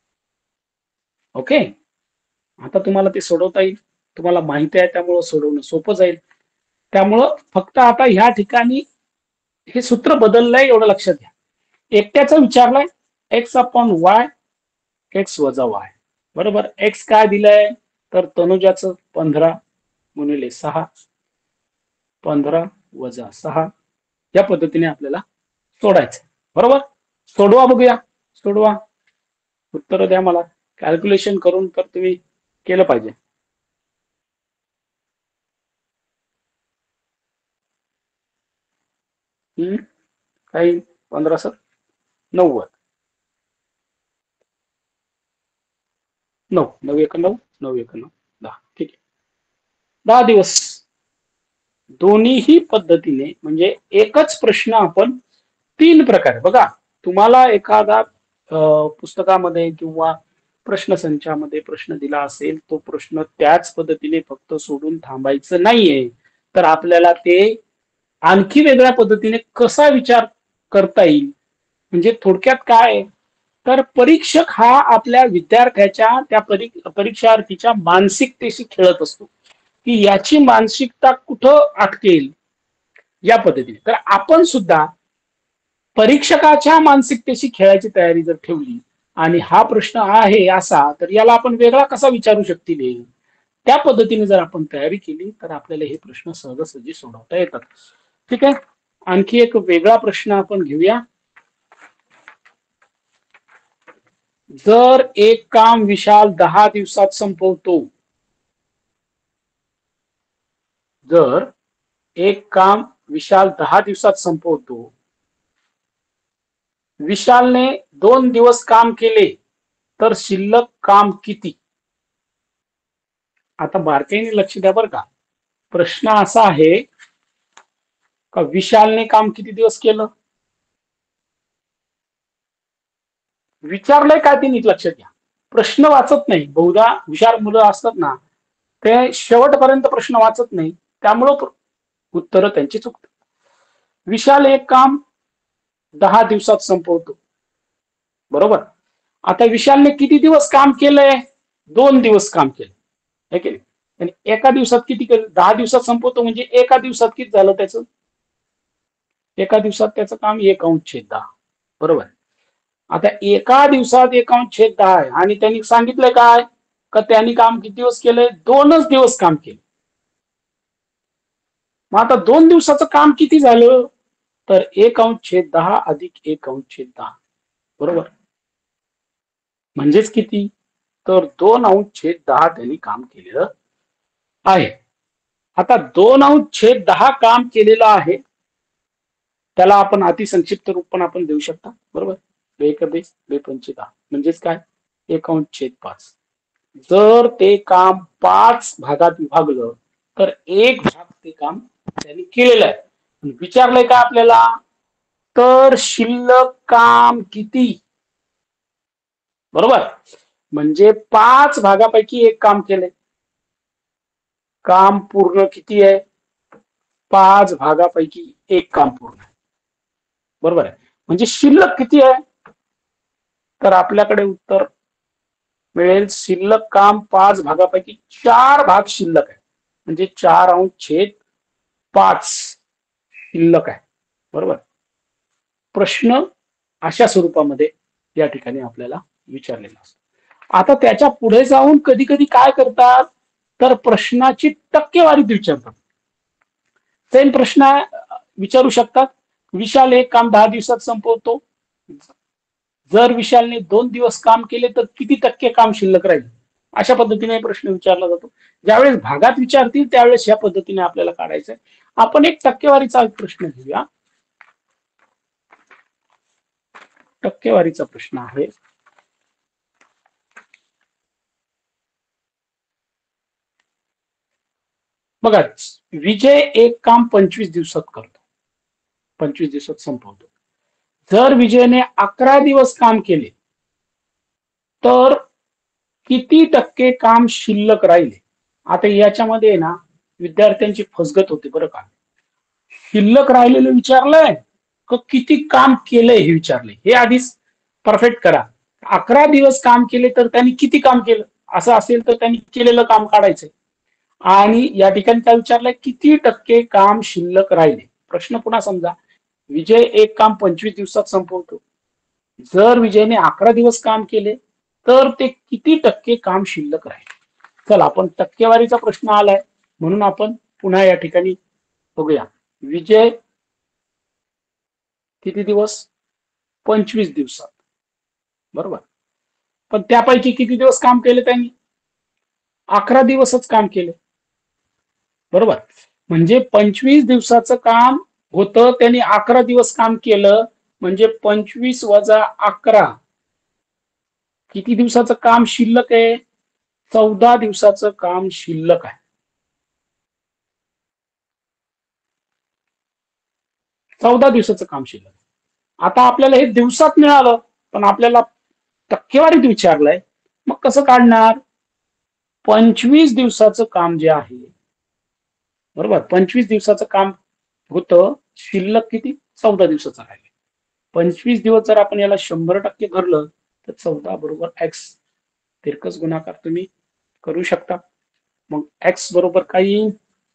ओके, आता तुम्हाला ते सोडवता येईल, तुम्हाला माहिती आहे त्यामुळं सोडवणं सोपं जाईल. त्यामुळं फक्त आता ह्या ठिकाणी हे सूत्र बदललंय एवढं लक्षात घ्या. एकट्याचं विचारलंय, एक्स अपॉन वाय, एक्स वजा वाय, बरोबर. एक्स काय दिलंय, तर तनुजाचं पंधरा गुणिले सहा, पंधरा वजा सहा, या पद्धतीने आपल्याला सोडायचं, बरोबर. सोडवा बघूया, सोडवा, उत्तर द्या मला. कॅल्क्युलेशन करून तर तुम्ही केलं पाहिजे. हम्म काही पंधरा सर नव्वद, नऊ नऊ एक नऊ, नऊ एक नऊ दहा, ठीक आहे, दहा दिवस. दोन्हीही पद्धतीने म्हणजे एकच प्रश्न आपण तीन प्रकारे, बघा तुम्हाला एखादा पुस्तकामध्ये किंवा प्रश्नसंचामध्ये प्रश्न दिला असेल, तो प्रश्न त्याच पद्धतीने फक्त सोडून थांबायचं नाहीये, तर आपल्याला ते आणखी वेगळ्या पद्धतीने कसा विचार करता येईल. म्हणजे थोडक्यात काय, तर परीक्षक हा आपल्या विद्यार्थ्याच्या त्या परीक्षार्थीच्या मानसिकतेशी खेळत असतो की याची मानसिकता कुठं अटकेल या पद्धतीने. तर आपण सुद्धा परीक्षकाच्या मानसिकतेशी खेळायची तयारी जर ठेवली आणि हा प्रश्न आहे असा, तर याला आपण वेगळा कसा विचारू शकतील, त्या पद्धतीने जर आपण तयारी केली तर आपल्याला हे प्रश्न सहजासहजी सोडवता येतात. ठीक आहे, आणखी एक वेगळा प्रश्न आपण घेऊया. जर एक काम विशाल दहा दिवसात संपवतो, जर एक काम विशाल दहा दिवसात संपवतो, विशालने दोन दिवस काम केले तर शिल्लक काम किती. आता बारकाईने लक्ष द्या बरं का, प्रश्न असा आहे का विशालने काम किती दिवस केलं, विचारलंय काय ते नीट लक्षात घ्या. प्रश्न वाचत नाही, बहुधा हुशार मुलं असतात ना, ते शेवटपर्यंत प्रश्न वाचत नाही, त्यामुळं उत्तर त्यांची चुकतात. विशाल एक काम दहा दिवसात संपवतो, बरोबर. आता विशालने किती दिवस काम केलंय, दोन दिवस काम केलं, है की नाही. आणि एका दिवसात किती केलं, दहा दिवसात संपवतो म्हणजे एका दिवसात किती झालं त्याचं, एका दिवसात त्याचं काम एक अंश छेद दहा, बरोबर. आता एका दिवसात एक अंश छेद दहा आहे आणि त्यांनी सांगितलंय काय का त्यांनी काम किती दिवस केलंय, दोनच दिवस काम केलं. मग आता दोन दिवसाचं काम किती झालं, तर एक अंश छेद दहा अधिक एक अंश छेद दहा, बरोबर. म्हणजेच किती, तर दोन अंश छेद दहा त्यांनी काम केलेलं आहे. आता दोन अंश छेद दहा काम केलेलं आहे, त्याला आपण अतिसंक्षिप्त रूप पण आपण देऊ शकता, बरोबर. एक बेस बे पंचे दहा म्हणजेच काय, एक अंश छेद पाच. जर ते काम पाच भागात विभागलं तर एक भाग ते काम त्यांनी केलेलं आहे. विचारलंय का आपल्याला, तर शिल्लक काम किती, बरोबर. म्हणजे पाच भागापैकी एक काम केलंय, काम पूर्ण किती आहे, पाच भागापैकी एक काम पूर्ण आहे, बरोबर आहे. म्हणजे शिल्लक किती आहे, तर आपल्याकडे उत्तर मिळेल शिल्लक काम पाच भागापैकी चार भाग शिल्लक आहे, म्हणजे चार अंश छेद पाच शिल्लक आहे. बरोबर. प्रश्न अशा स्वरूपामध्ये या ठिकाणी आपल्याला विचारलेला असतो. आता त्याच्या पुढे जाऊन कधी कधी काय करतात, तर प्रश्नाची टक्केवारी विचारतात. सेम प्रश्न विचारू शकतात. विशाल एक काम दहा दिवसात संपवतो, जर विशालने दोन दिवस काम केले तर किती टक्के काम शिल्लक राहील, अशा पद्धतीने प्रश्न विचारला जातो. ज्यावेळेस भागात विचारतील त्यावेळेस या पद्धतीने आपल्याला काढायचंय. आपण एक टक्केवारीचा प्रश्न घेऊया. टक्केवारीचा प्रश्न आहे. बघा, विजय एक काम पंचवीस दिवसात करतो, पंचवीस दिवसात संपवतो. जर विजयने अकरा दिवस काम केले तर किती टक्के काम शिल्लक राहिले. आता याच्यामध्ये ना विद्यार्थ्यांची फसगत होते बरं का. शिल्लक राहिलेलं विचारलंय का किती काम केलंय हे विचारलंय, हे आधीच परफेक्ट करा. अकरा दिवस काम केले तर त्यांनी किती काम केलं असं असेल तर त्यांनी केलेलं काम काढायचंय. आणि या ठिकाणी काय विचारलंय, किती टक्के काम शिल्लक राहिले. प्रश्न पुन्हा समजा, विजय एक काम पंचवीस दिवसात संपवतो. जर विजयने अकरा दिवस काम केले तर ते किती टक्के काम शिल्लक राहील. चला आपण टक्केवारीचा प्रश्न आलाय म्हणून आपण पुन्हा या ठिकाणी बघूया. विजय किती दिवस, पंचवीस दिवसात. बरोबर. पण त्यापैकी किती दिवस काम केले त्यांनी, अकरा दिवसच काम केले. बरोबर. म्हणजे पंचवीस दिवसाचं काम होतं, त्यांनी अकरा दिवस काम केलं, म्हणजे पंचवीस वजा अकरा किती दिवसाचं काम शिल्लक आहे, चौदा दिवसाचं काम शिल्लक आहे. चौदा दिवसाचं काम शिल्लक. आता आपल्याला हे दिवसात मिळालं पण आपल्याला टक्केवारीत विचारलंय, मग कसं काढणार. पंचवीस दिवसाचं काम जे आहे, बरोबर, पंचवीस दिवसाचं काम होतं, शिल्लक किती, चौदा दिवसाचं आहे. पंचवीस दिवस जर आपण याला शंभर टक्के धरलं तर चौदा बरोबर एक्स, तिरकस गुणाकार तुम्ही करू शकता. मग एक्स बरोबर काय येईल,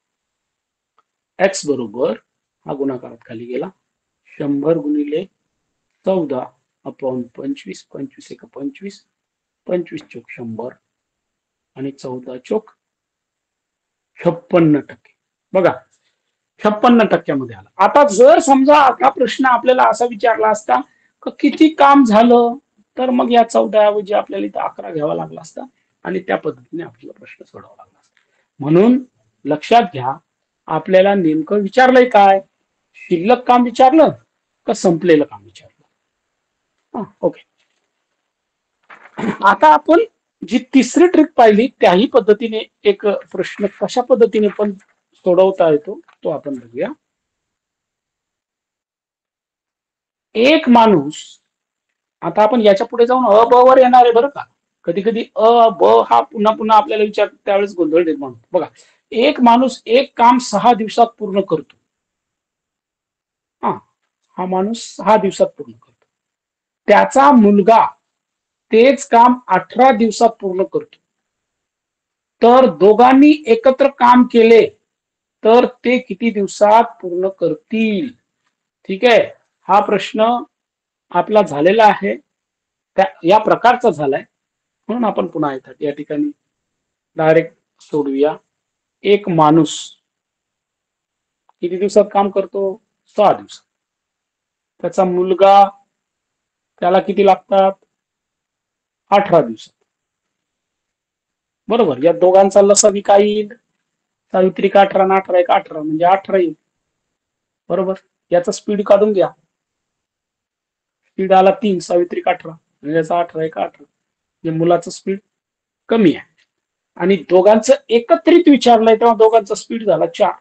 एक्स बरोबर हा गुणाकारात खाली गेला, शंभर गुणिले चौदा अपॉन पंचवीस, पंचवीस एक पंचवीस, पंचवीस चोक शंभर आणि चौदा चोक छप्पन्न टक्के. बघा छप्पन्न टक्क्यामध्ये आला. आता जर समजा हा प्रश्न आपल्याला असा विचारला असता की किती काम झालं, तर मग या चौदा ऐवजी आपल्याला इथं अकरा घ्यावा लागला असता आणि त्या पद्धतीने आपल्याला प्रश्न सोडवावा लागला असता. म्हणून लक्षात घ्या, आपल्याला नेमकं विचारलंय काय, शिल्लक काम विचारलं का संपलेलं काम विचारलं. ओके. आता आपण जी तिसरी ट्रिक पाहिली त्याही पद्धतीने एक प्रश्न कशा पद्धतीने पण सोडवता येतो तो आपण बघूया. एक माणूस, आता आपण याच्या पुढे जाऊन अ ब वर येणार आहे बरं का. कधी कधी अ ब हा पुन्हा पुन्हा आपल्याला विचार, त्यावेळेस गोंधळ निर्माण होतो. बघा, एक माणूस एक काम सहा दिवसात पूर्ण करतो. हा हा माणूस सहा दिवसात पूर्ण करतो. त्याचा मुलगा तेच काम अठरा दिवसात पूर्ण करतो. तर दोघांनी एकत्र काम केले तर ते किती दिवसात पूर्ण करतील. ठीक आहे, हा प्रश्न आपला झालेला आहे, त्या या प्रकारचा झालाय म्हणून आपण पुन्हा येतात या ठिकाणी डायरेक्ट सोडूया. एक माणूस किती दिवसात काम करतो, सहा दिवसात. त्याचा मुलगा, त्याला किती लागतात, अठरा दिवसात. बरोबर. या दोघांचा लसावी काय येईल, सावित्रिक अठरा ना अठरा एक अठरा म्हणजे अठरा येईल. बरोबर. याचा स्पीड काढून घ्या, स्पीड आला तीन, सावित्रिक अठरा म्हणजे याचा अठरा एक अठरा, म्हणजे मुलाचं स्पीड कमी आहे. आणि दोघांचं एकत्रित विचारलंय तेव्हा दोघांचा स्पीड झाला चार.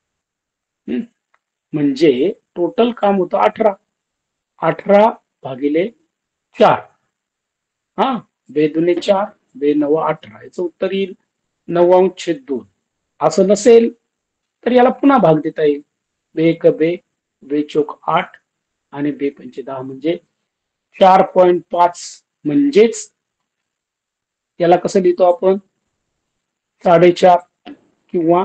म्हणजे टोटल काम होतं अठरा, अठरा भागिले चार. हा, बे दुने चार, बे नऊ अठरा, याचं उत्तर येईल नऊ अंश छेद दोन. असं नसेल तर याला पुन्हा भाग देता येईल, बे एक बे, बे चोक आठ आणि बे पंचे दहा म्हणजे चार पॉईंट पाच म्हणजेच याला कसं लिहितो आपण, साडेचार किंवा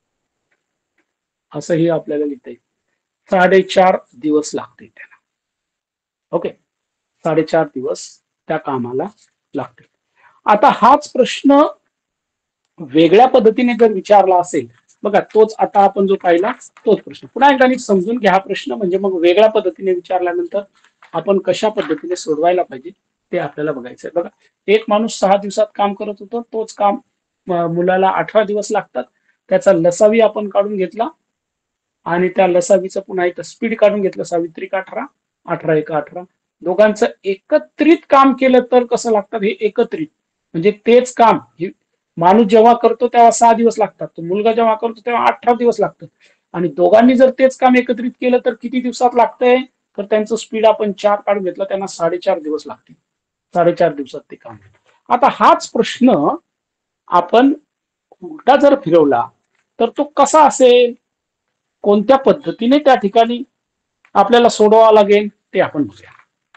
असंही आपल्याला लिहिता येईल, साडेचार दिवस लागतील त्याला. ओके, साडेचार दिवस त्या कामाला लागतील. आता हाच प्रश्न वेगळ्या पद्धतीने जर विचारला असेल, बघा तोच आता आपण जो पाहिला तोच प्रश्न पुन्हा एकदा नीट समजून घ्या हा प्रश्न, म्हणजे मग वेगळ्या पद्धतीने विचारल्यानंतर आपण कशा पद्धतीने सोडवायला पाहिजे ते आपल्याला बघायचं आहे. बघा, एक माणूस सहा दिवसात काम करत होतो, तोच काम मुलाला अठरा दिवस लागतात. त्याचा लसावी आपण काढून घेतला आणि त्या लसावीचं पुन्हा इथं स्पीड काढून घेतलं, सावित्रिक अठरा, अठरा एक अठरा. दोघांचं एकत्रित काम केलं तर कसं लागतात, हे एकत्रित म्हणजे तेच काम माणूस जेव्हा करतो तेव्हा सहा दिवस लागतात, तो मुलगा जेव्हा करतो तेव्हा अठरा दिवस लागतात. आणि दोघांनी जर तेच काम एकत्रित केलं तर किती दिवसात लागतंय, तर त्यांचं स्पीड आपण चार काढून घेतलं, त्यांना साडेचार दिवस लागतील. साडेचार दिवसात ते काम. आता हाच प्रश्न आपण उलटा जर फिरवला तर तो कसा असेल, कोणत्या पद्धतीने त्या ठिकाणी आपल्याला सोडवावं लागेल ते आपण बघूया.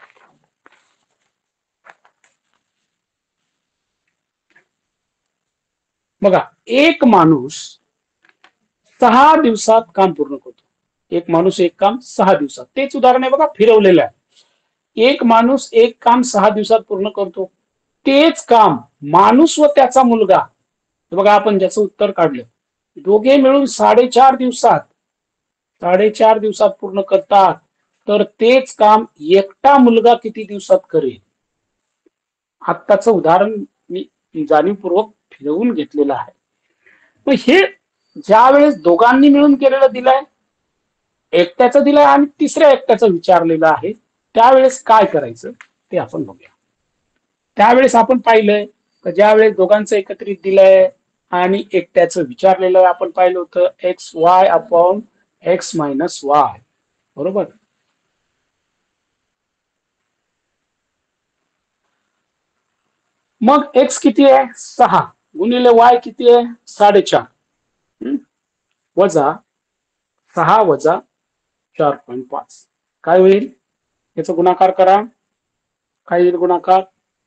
बघा, एक माणूस सहा दिवसात काम पूर्ण करतो. एक माणूस एक काम सहा दिवसात, तेच उदाहरण आहे बघा, फिरवलेलं आहे. एक माणूस एक काम सहा दिवसात पूर्ण करतो, तेच काम माणूस व त्याचा मुलगा, बघा आपण ज्याचं उत्तर काढलं, दोघे मिळून साडेचार दिवसात साडेचार दिवसात पूर्ण करतात, तर तेच काम एकटा मुलगा किती दिवसात करेल. आत्ताचं उदाहरण मी जाणीवपूर्वक फिरवून घेतलेलं आहे. मग हे ज्या वेळेस दोघांनी मिळून केलेलं दिलंय, एकट्याचं दिलंय आणि तिसऱ्या एकट्याचं विचारलेलं आहे, त्यावेळेस काय करायचं ते आपण बघूया. त्यावेळेस आपण पाहिलंय तर ज्या वेळेस दोघांचं एकत्रित दिलंय आणि एकट्याचं विचारलेलं आपण पाहिलं होतं, x y upon x minus y, बरोबर. मग एक्स किती आहे, सहा, गुणिले वाय किती आहे, साडेचार, वजा सहा वजा चार पॉईंट पाच, काय होईल, याचा गुणाकार करा, काय येईल गुणाकार,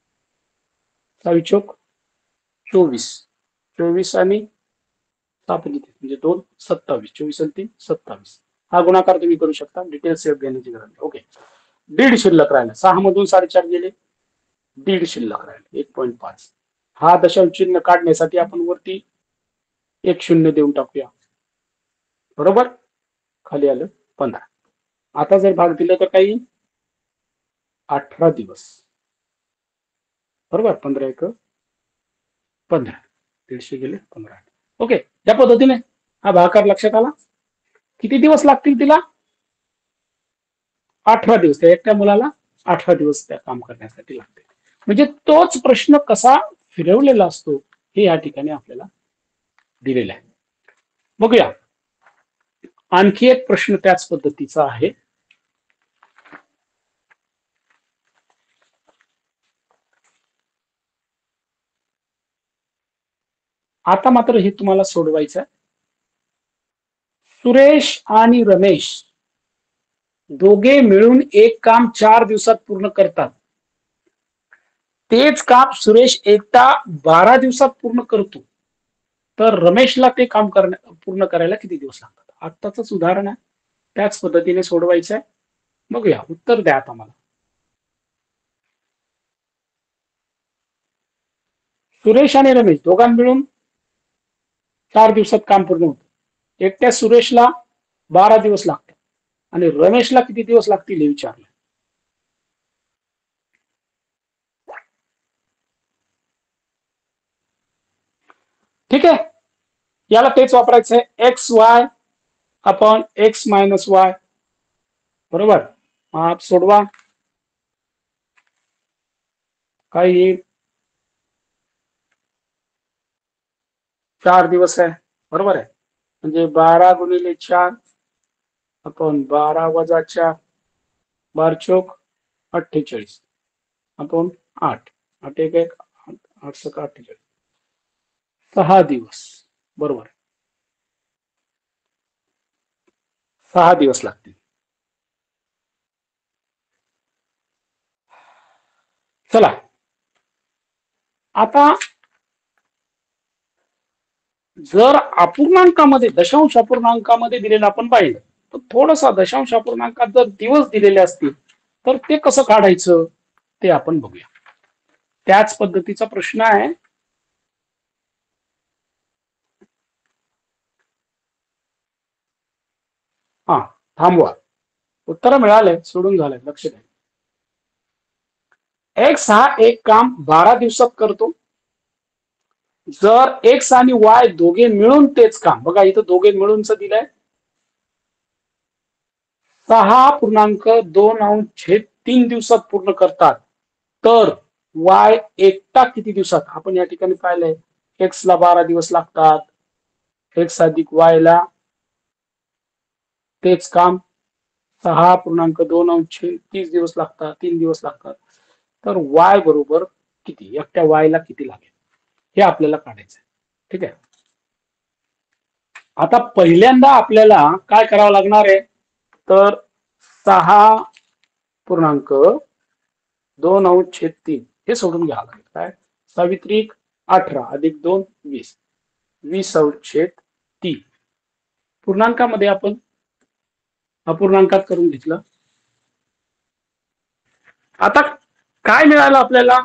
चौक चोवीस, चोवीस आणि सात म्हणजे दोन, सत्तावीस, चोवीस आणि तीन सत्तावीस. हा गुणाकार तुम्ही करू शकता, डिटेल सेफ घेण्याची गरज नाही. ओके, दीड शिल्लक राहिला, सहा मधून साडेचार गेले, दीड शिल्लक राहिला, एक पॉईंट पाच. हा दशांश चिन्ह काढण्यासाठी आपण वरती एक शून्य देऊन टाकूया, बरोबर. खाली आलं पंधरा. आता जर भाग दिला तर काही अठरा दिवस, बरोबर. पंधरा एक पंधरा, दीडशे गेले पंधरा. ओके, या पद्धतीने हा भागाकार लक्षात आला. किती दिवस लागतील तिला, अठरा दिवस. त्या एकट्या मुलाला अठरा दिवस त्या काम करण्यासाठी लागते. म्हणजे तोच प्रश्न कसा फिरवलेला असतो हे या ठिकाणी आपल्याला दिलेला आहे. बघूया, आणखी एक प्रश्न त्याच पद्धतीचा आहे. आता मात्र हे तुम्हाला सोडवायचं आहे. सुरेश आणि रमेश दोघे मिळून एक काम चार दिवसात पूर्ण करतात, तेच काम सुरेश एकटा बारा दिवसात पूर्ण करतो, तर रमेशला ते काम करण्या पूर्ण करायला किती दिवस लागतात. आत्ताच उदाहरण आहे, त्याच पद्धतीने सोडवायचं आहे. बघूया, उत्तर द्या आता मला. सुरेश आणि रमेश दोघां मिळून चार दिवसात काम पूर्ण होतं, एकट्या सुरेशला बारा दिवस लागतात आणि रमेशला किती दिवस लागतील हे विचारलं. ठीक आहे, याला तेच वापरायचं आहे, x y upon x minus y, बरोबर. आप सोडवा, काय येईल, चार दिवस आहे, बरोबर आहे. म्हणजे बारा गुणिले चार अपॉन बारा वजा चार, बार चौक अठ्ठेचाळीस अपॉन आठ, आठ एक एक आठ सका अठ्ठेचाळीस, सहा दिवस, बरोबर. सहा दिवस लागतील. चला आता जर अपूर्णांकामध्ये दशांश अपूर्णांकामध्ये दिलेलं आपण पाहिलं तर थोडसा दशांश अपूर्णांकात जर दिवस दिलेले असतील तर ते कसं काढायचं ते आपण बघूया. त्याच पद्धतीचा प्रश्न आहे. हा थांबवा, उत्तर मिळालंय, सोडून झालंय, लक्ष द्या. एक्स हा एक काम बारा दिवसात करतो. जर एक्स आणि वाय दोघे मिळून तेच काम, बघा इथं दोघे मिळूनच दिलंय, सहा पूर्णांक दोन अंश छेद तीन दिवसात पूर्ण करतात, तर वाय एकटा किती दिवसात? आपण या ठिकाणी पाहिलंय एक्स ला बारा दिवस लागतात, एक्स अधिक वाय ला तेच काम सहा पूर्णांक दोन अंश छेद तीस दिवस लागतात, तीन दिवस लागतात, तर वाय बरोबर किती, एकट्या वाय ला किती लागेल हे आपल्याला काढायचं आहे. ठीक आहे. आता पहिल्यांदा आपल्याला काय करावं लागणार आहे तर सहा पूर्णांक दोन अंश छेद तीन हे सोडून घ्यावं लागेल. काय सावित्रिक अठरा अधिक दोन वीस, वीस अंश छेद तीन पूर्णांकामध्ये आपण अपूर्णांकात करून घेतलं. आता काय मिळालं आपल्याला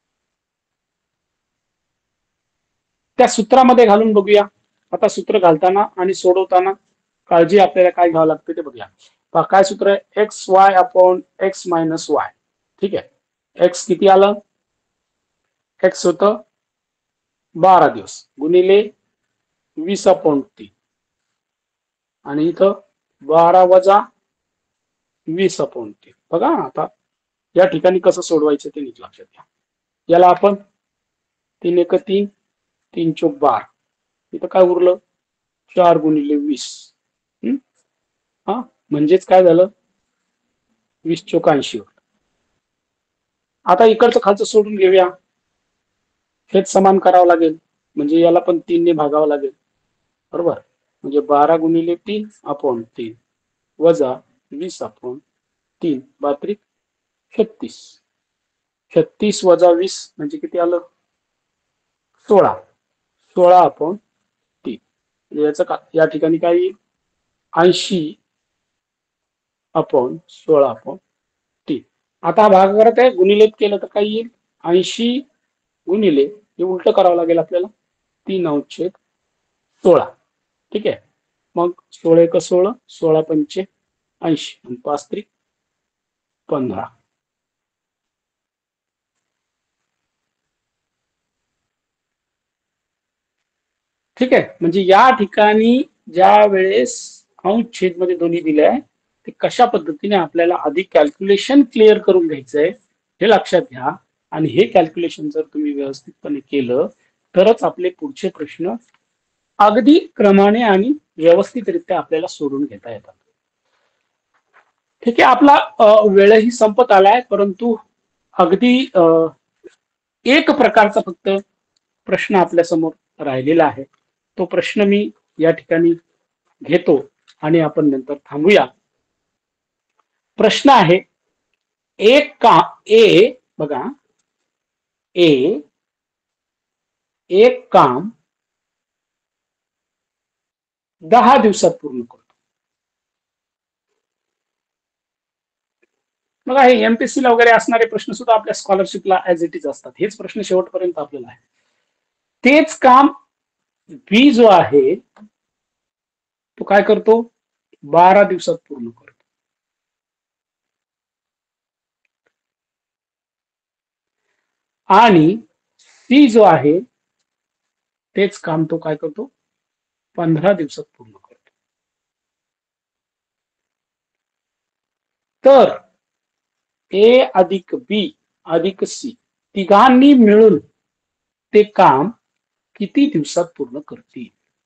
त्या सूत्रामध्ये घालून बघूया. आता सूत्र घालताना आणि सोडवताना काळजी आपल्याला काय घ्यावं लागतं ते बघूया. काय सूत्र आहे, x y upon x minus y. ठीक आहे. एक्स किती आलं, एक्स होतं बारा दिवस गुणिले वीस अपॉन तीन आणि इथं बारा वजा वीस अपॉन तीन. बघा आता या ठिकाणी कसं सोडवायचं ते नीट लक्षात घ्या. याला आपण तीन एक तीन, तीन चौक बारा, इथं काय उरलं चार गुणिले वीस. हा म्हणजेच काय झालं वीस चौक ऐंशी. आता इकडचं खालचं सोडून घेऊया, हेच समान करावं लागेल, म्हणजे याला पण तीन ने भागावं लागेल, बरोबर. म्हणजे बारा गुणिले तीन अपॉन तीन वजा वीस अपॉन तीन, बात्रिक छत्तीस. छत्तीस वजा वीस म्हणजे किती आलं सोळा, सोळा अपॉन तीन. याचं का या ठिकाणी काय येईल ऐंशी अपॉन सोळा अपॉन तीन. आता भाग करत आहे गुणिलेत केलं तर काय येईल ऐंशी गुणिले, हे उलट करावं लागेल आपल्याला, तीन अंश छेद सोळा. ठीक आहे. मग सोळा एक सोळा, सोळा पंचे ऐंशी आणि पाच त्रिक पंधरा. ठीक आहे. म्हणजे या ठिकाणी ज्या वेळेस अंश छेद मध्ये दोन्ही दिले आहे ते कशा पद्धतीने आपल्याला आधी कॅल्क्युलेशन क्लिअर करून घ्यायचंय हे लक्षात घ्या. आणि हे कॅल्क्युलेशन जर तुम्ही व्यवस्थितपणे केलं तरच आपले पुढचे प्रश्न अगदी क्रमाने आणि व्यवस्थितरित्या आपल्याला सोडून घेता येतात. ठीक आहे. आपला वेळही संपत आलाय, परंतु अगदी एक प्रकारचा फक्त प्रश्न आपल्या समोर राहिलेला आहे. तो प्रश्न मी या ठिकाणी घेतो आणि आपण नंतर थांबूया. प्रश्न आहे एक का ए, बघा ए एक काम दहा दिवसात पूर्ण करतो. बघा हे एमपीएससी ला वगैरे असणारे प्रश्न सुद्धा आपल्या स्कॉलरशिपला ऍज इट इज असतात. हेच प्रश्न शेवटपर्यंत आपल्याला आहे. तेच काम बी जो आहे तो काय करतो बारा दिवसात पूर्ण करतो. आणि सी जो आहे तेच काम तो काय करतो पंधरा दिवसात पूर्ण करतो. तर ए अधिक बी अधिक सी तिघांनी मिळून ते काम किती दिवसात पूर्ण करतील.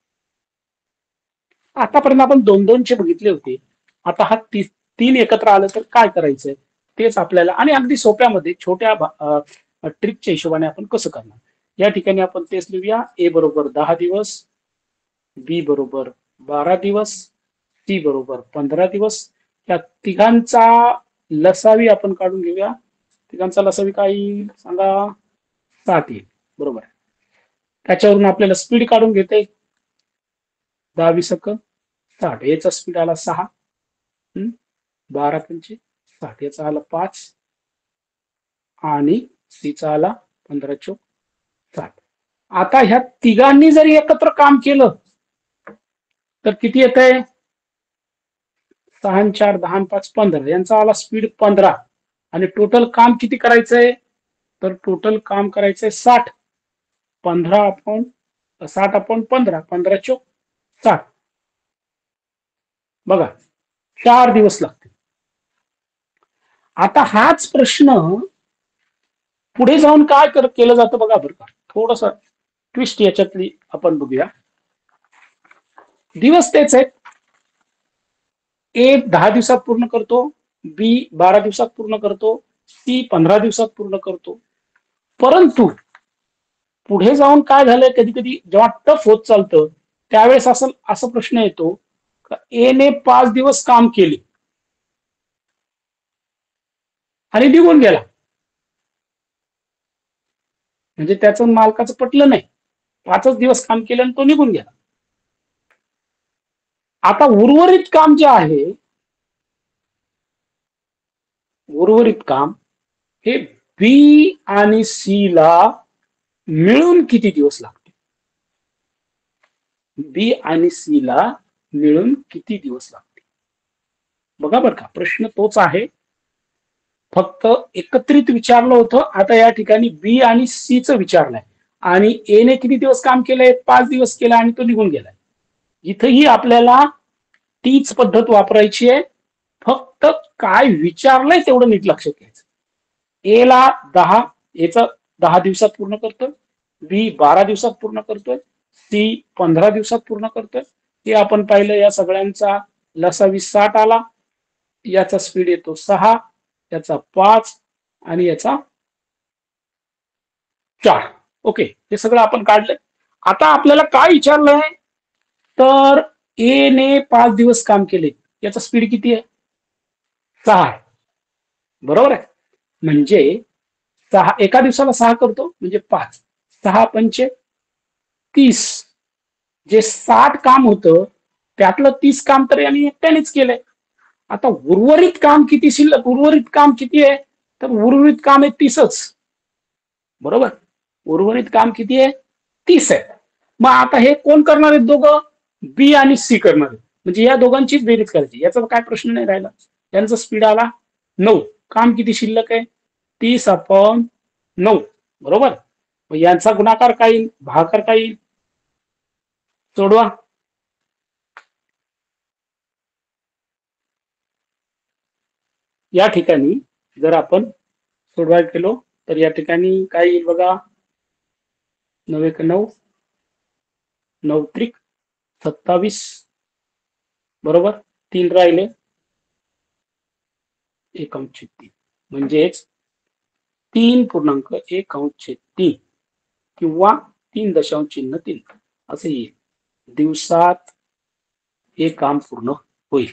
आतापर्यंत आपण दोन दोनचे बघितले होते. आता हा ती, तीन एकत्र आलं तर काय करायचंय तेच आपल्याला, आणि अगदी सोप्यामध्ये छोट्या ट्रिकच्या हिशोबाने आपण कसं करणार या ठिकाणी आपण तेच लिहूया. ए बरोबर दहा दिवस, बी बरोबर बारा दिवस, सी बरोबर पंधरा दिवस. या तिघांचा लसावी आपण काढून घेऊया. तिघांचा लसावी काय येईल सांगा, सात येईल. बरोबर. त्याच्यावरून आपल्याला स्पीड काढून घेते, दहा वीस साठ. याचा स्पीड आला सहा, हम्म, बारा पंचे साठ. याचा आला पाच आणि सीचा आला पंधरा चौक साठ. आता ह्या तिघांनी जरी एकत्र काम केलं तर किती येत आहे, सहा चार दहा पाच पंधरा. यांचा आला स्पीड पंधरा आणि टोटल काम किती करायचंय, तर टोटल काम करायचंय साठ. पंधरा आपण साठ आपण पंधरा, पंधरा चौक साठ. बघा चार दिवस लागतील. आता हाच प्रश्न पुढे जाऊन काय केलं जातं बघा बरं का, थोडस ट्विस्ट याच्यातली आपण बघूया. दिवस तेच आहेत, ए दहा दिवसात पूर्ण करतो, बी बारा दिवसात पूर्ण करतो, सी पंधरा दिवसात पूर्ण करतो. परंतु पुढे जाऊन काय झालंय, कधी कधी जेव्हा टफ होत चालतं त्यावेळेस असं असा प्रश्न येतो का ए ने पाच दिवस काम केले आणि निघून गेला, म्हणजे त्याचं मालकाचं पटलं नाही, पाचच दिवस काम केलं आणि तो निघून गेला. आता उर्वरित काम जे आहे, उर्वरित काम हे बी आणि सी ला मिळून किती दिवस लागतील, बी आणि सी ला मिळून किती दिवस लागतील. बघा बरं का, प्रश्न तोच आहे, फक्त एकत्रित विचारलं होतं. आता या ठिकाणी बी आणि सी च विचारलंय आणि ए ने किती दिवस काम केलंय, पाच दिवस केला आणि तो निघून गेलाय. इथंही आपल्याला तीच पद्धत वापरायची आहे, फक्त काय विचारलंय तेवढं नीट लक्षात घ्यायचं. ए ला दहा, याचा दहा दिवसात पूर्ण करतोय, बी बारा दिवसात पूर्ण करतोय, सी पंधरा दिवसात पूर्ण करतोय. हे आपण पाहिलं, या सगळ्यांचा लसावी साठ आला, याचा स्पीड येतो सहा, याचा पाच आणि याचा चार. ओके, हे सगळं आपण काढलंय. आता आपल्याला काय विचारलंय, तर ए ने पाच दिवस काम केले, याचा स्पीड किती आहे, सहा आहे. बरोबर आहे, म्हणजे सहा एका दिवसाला सहा करतो म्हणजे पाच, सहा पंचे तीस. जे साठ काम होतं त्यातलं तीस काम तर यांनी एकट्यानेच केलंय. आता उर्वरित काम किती शिल्लक, उर्वरित काम किती आहे, तर उर्वरित काम आहे तीसच. बरोबर, उर्वरित काम किती आहे, तीस आहे. मग आता हे कोण करणार आहेत, दोघं बी आणि सी करणार आहेत, म्हणजे या दोघांचीच बेरीज करायची. याचा काय प्रश्न नाही राहिला. यांचा स्पीड आला नऊ, काम किती शिल्लक आहे, तीस अपॉन नऊ. बरोबर, मग यांचा गुणाकार काय येईल, भागाकार काय येईल, सोडवा. या ठिकाणी जर आपण सोडवायला केलो तर या ठिकाणी काय येईल बघा, नऊ एक नऊ, नऊ त्रिक सत्तावीस. बरोबर, तीन राहिले, एक अंश तीन, म्हणजेच तीन पूर्णांक एक अंश तीन किंवा तीन दशांश चिन्ह तीन असं येईल. दिवसात हे काम पूर्ण होईल.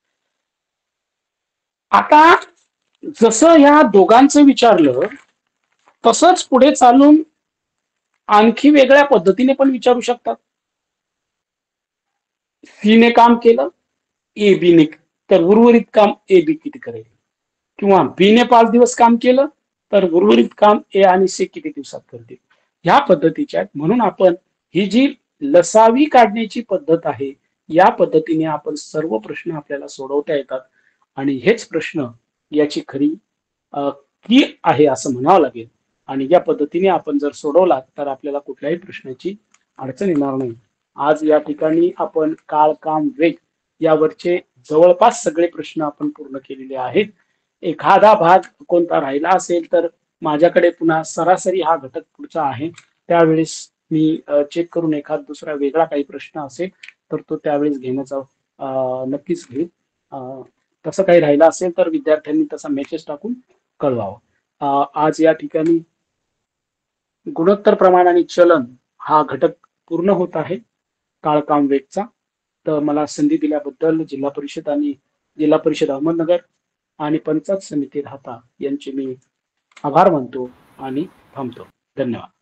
आता जसं या दोघांचं विचारलं तसंच पुढे चालून आणखी वेगळ्या पद्धतीने पण विचारू शकतात. सी ने काम केलं, ए बी ने, तर उर्वरित काम ए बी किती करेल, किंवा बी ने पाच दिवस काम केलं तर उर्वरित काम ए आणि सी किती दिवसात करतील. ह्या पद्धतीच्या, म्हणून आपण ही जी लसावी काढण्याची पद्धत आहे, या पद्धतीने आपण सर्व प्रश्न आपल्याला सोडवता येतात आणि हेच प्रश्न याची खरी की आहे असं म्हणावं लागेल. आणि या पद्धतीने आपण जर सोडवला तर आपल्याला कुठल्याही प्रश्नाची अडचण येणार नाही. आज या ठिकाणी आपण काळ काम वेग यावरचे जवळपास सगळे प्रश्न आपण पूर्ण केलेले आहेत. एखादा भाग कोणता राहिला असेल तर माझ्याकडे पुन्हा सरासरी हा घटक पुढचा आहे, त्यावेळेस मी चेक करून एखाद दुसरा वेगळा काही प्रश्न असेल तर तो त्यावेळेस घेण्याचा नक्कीच घेईल. तसं काही राहिलं असेल तर विद्यार्थ्यांनी तसा मेसेज टाकून कळवावं. आज या ठिकाणी गुणोत्तर प्रमाण आणि चलन हा घटक पूर्ण होत आहे काळ काम वेगचा. तर मला संधी दिल्याबद्दल जिल्हा परिषद आणि जिल्हा परिषद अहमदनगर आणि पंचायत समिती राहता यांचे मी आभार मानतो आणि थांबतो. धन्यवाद.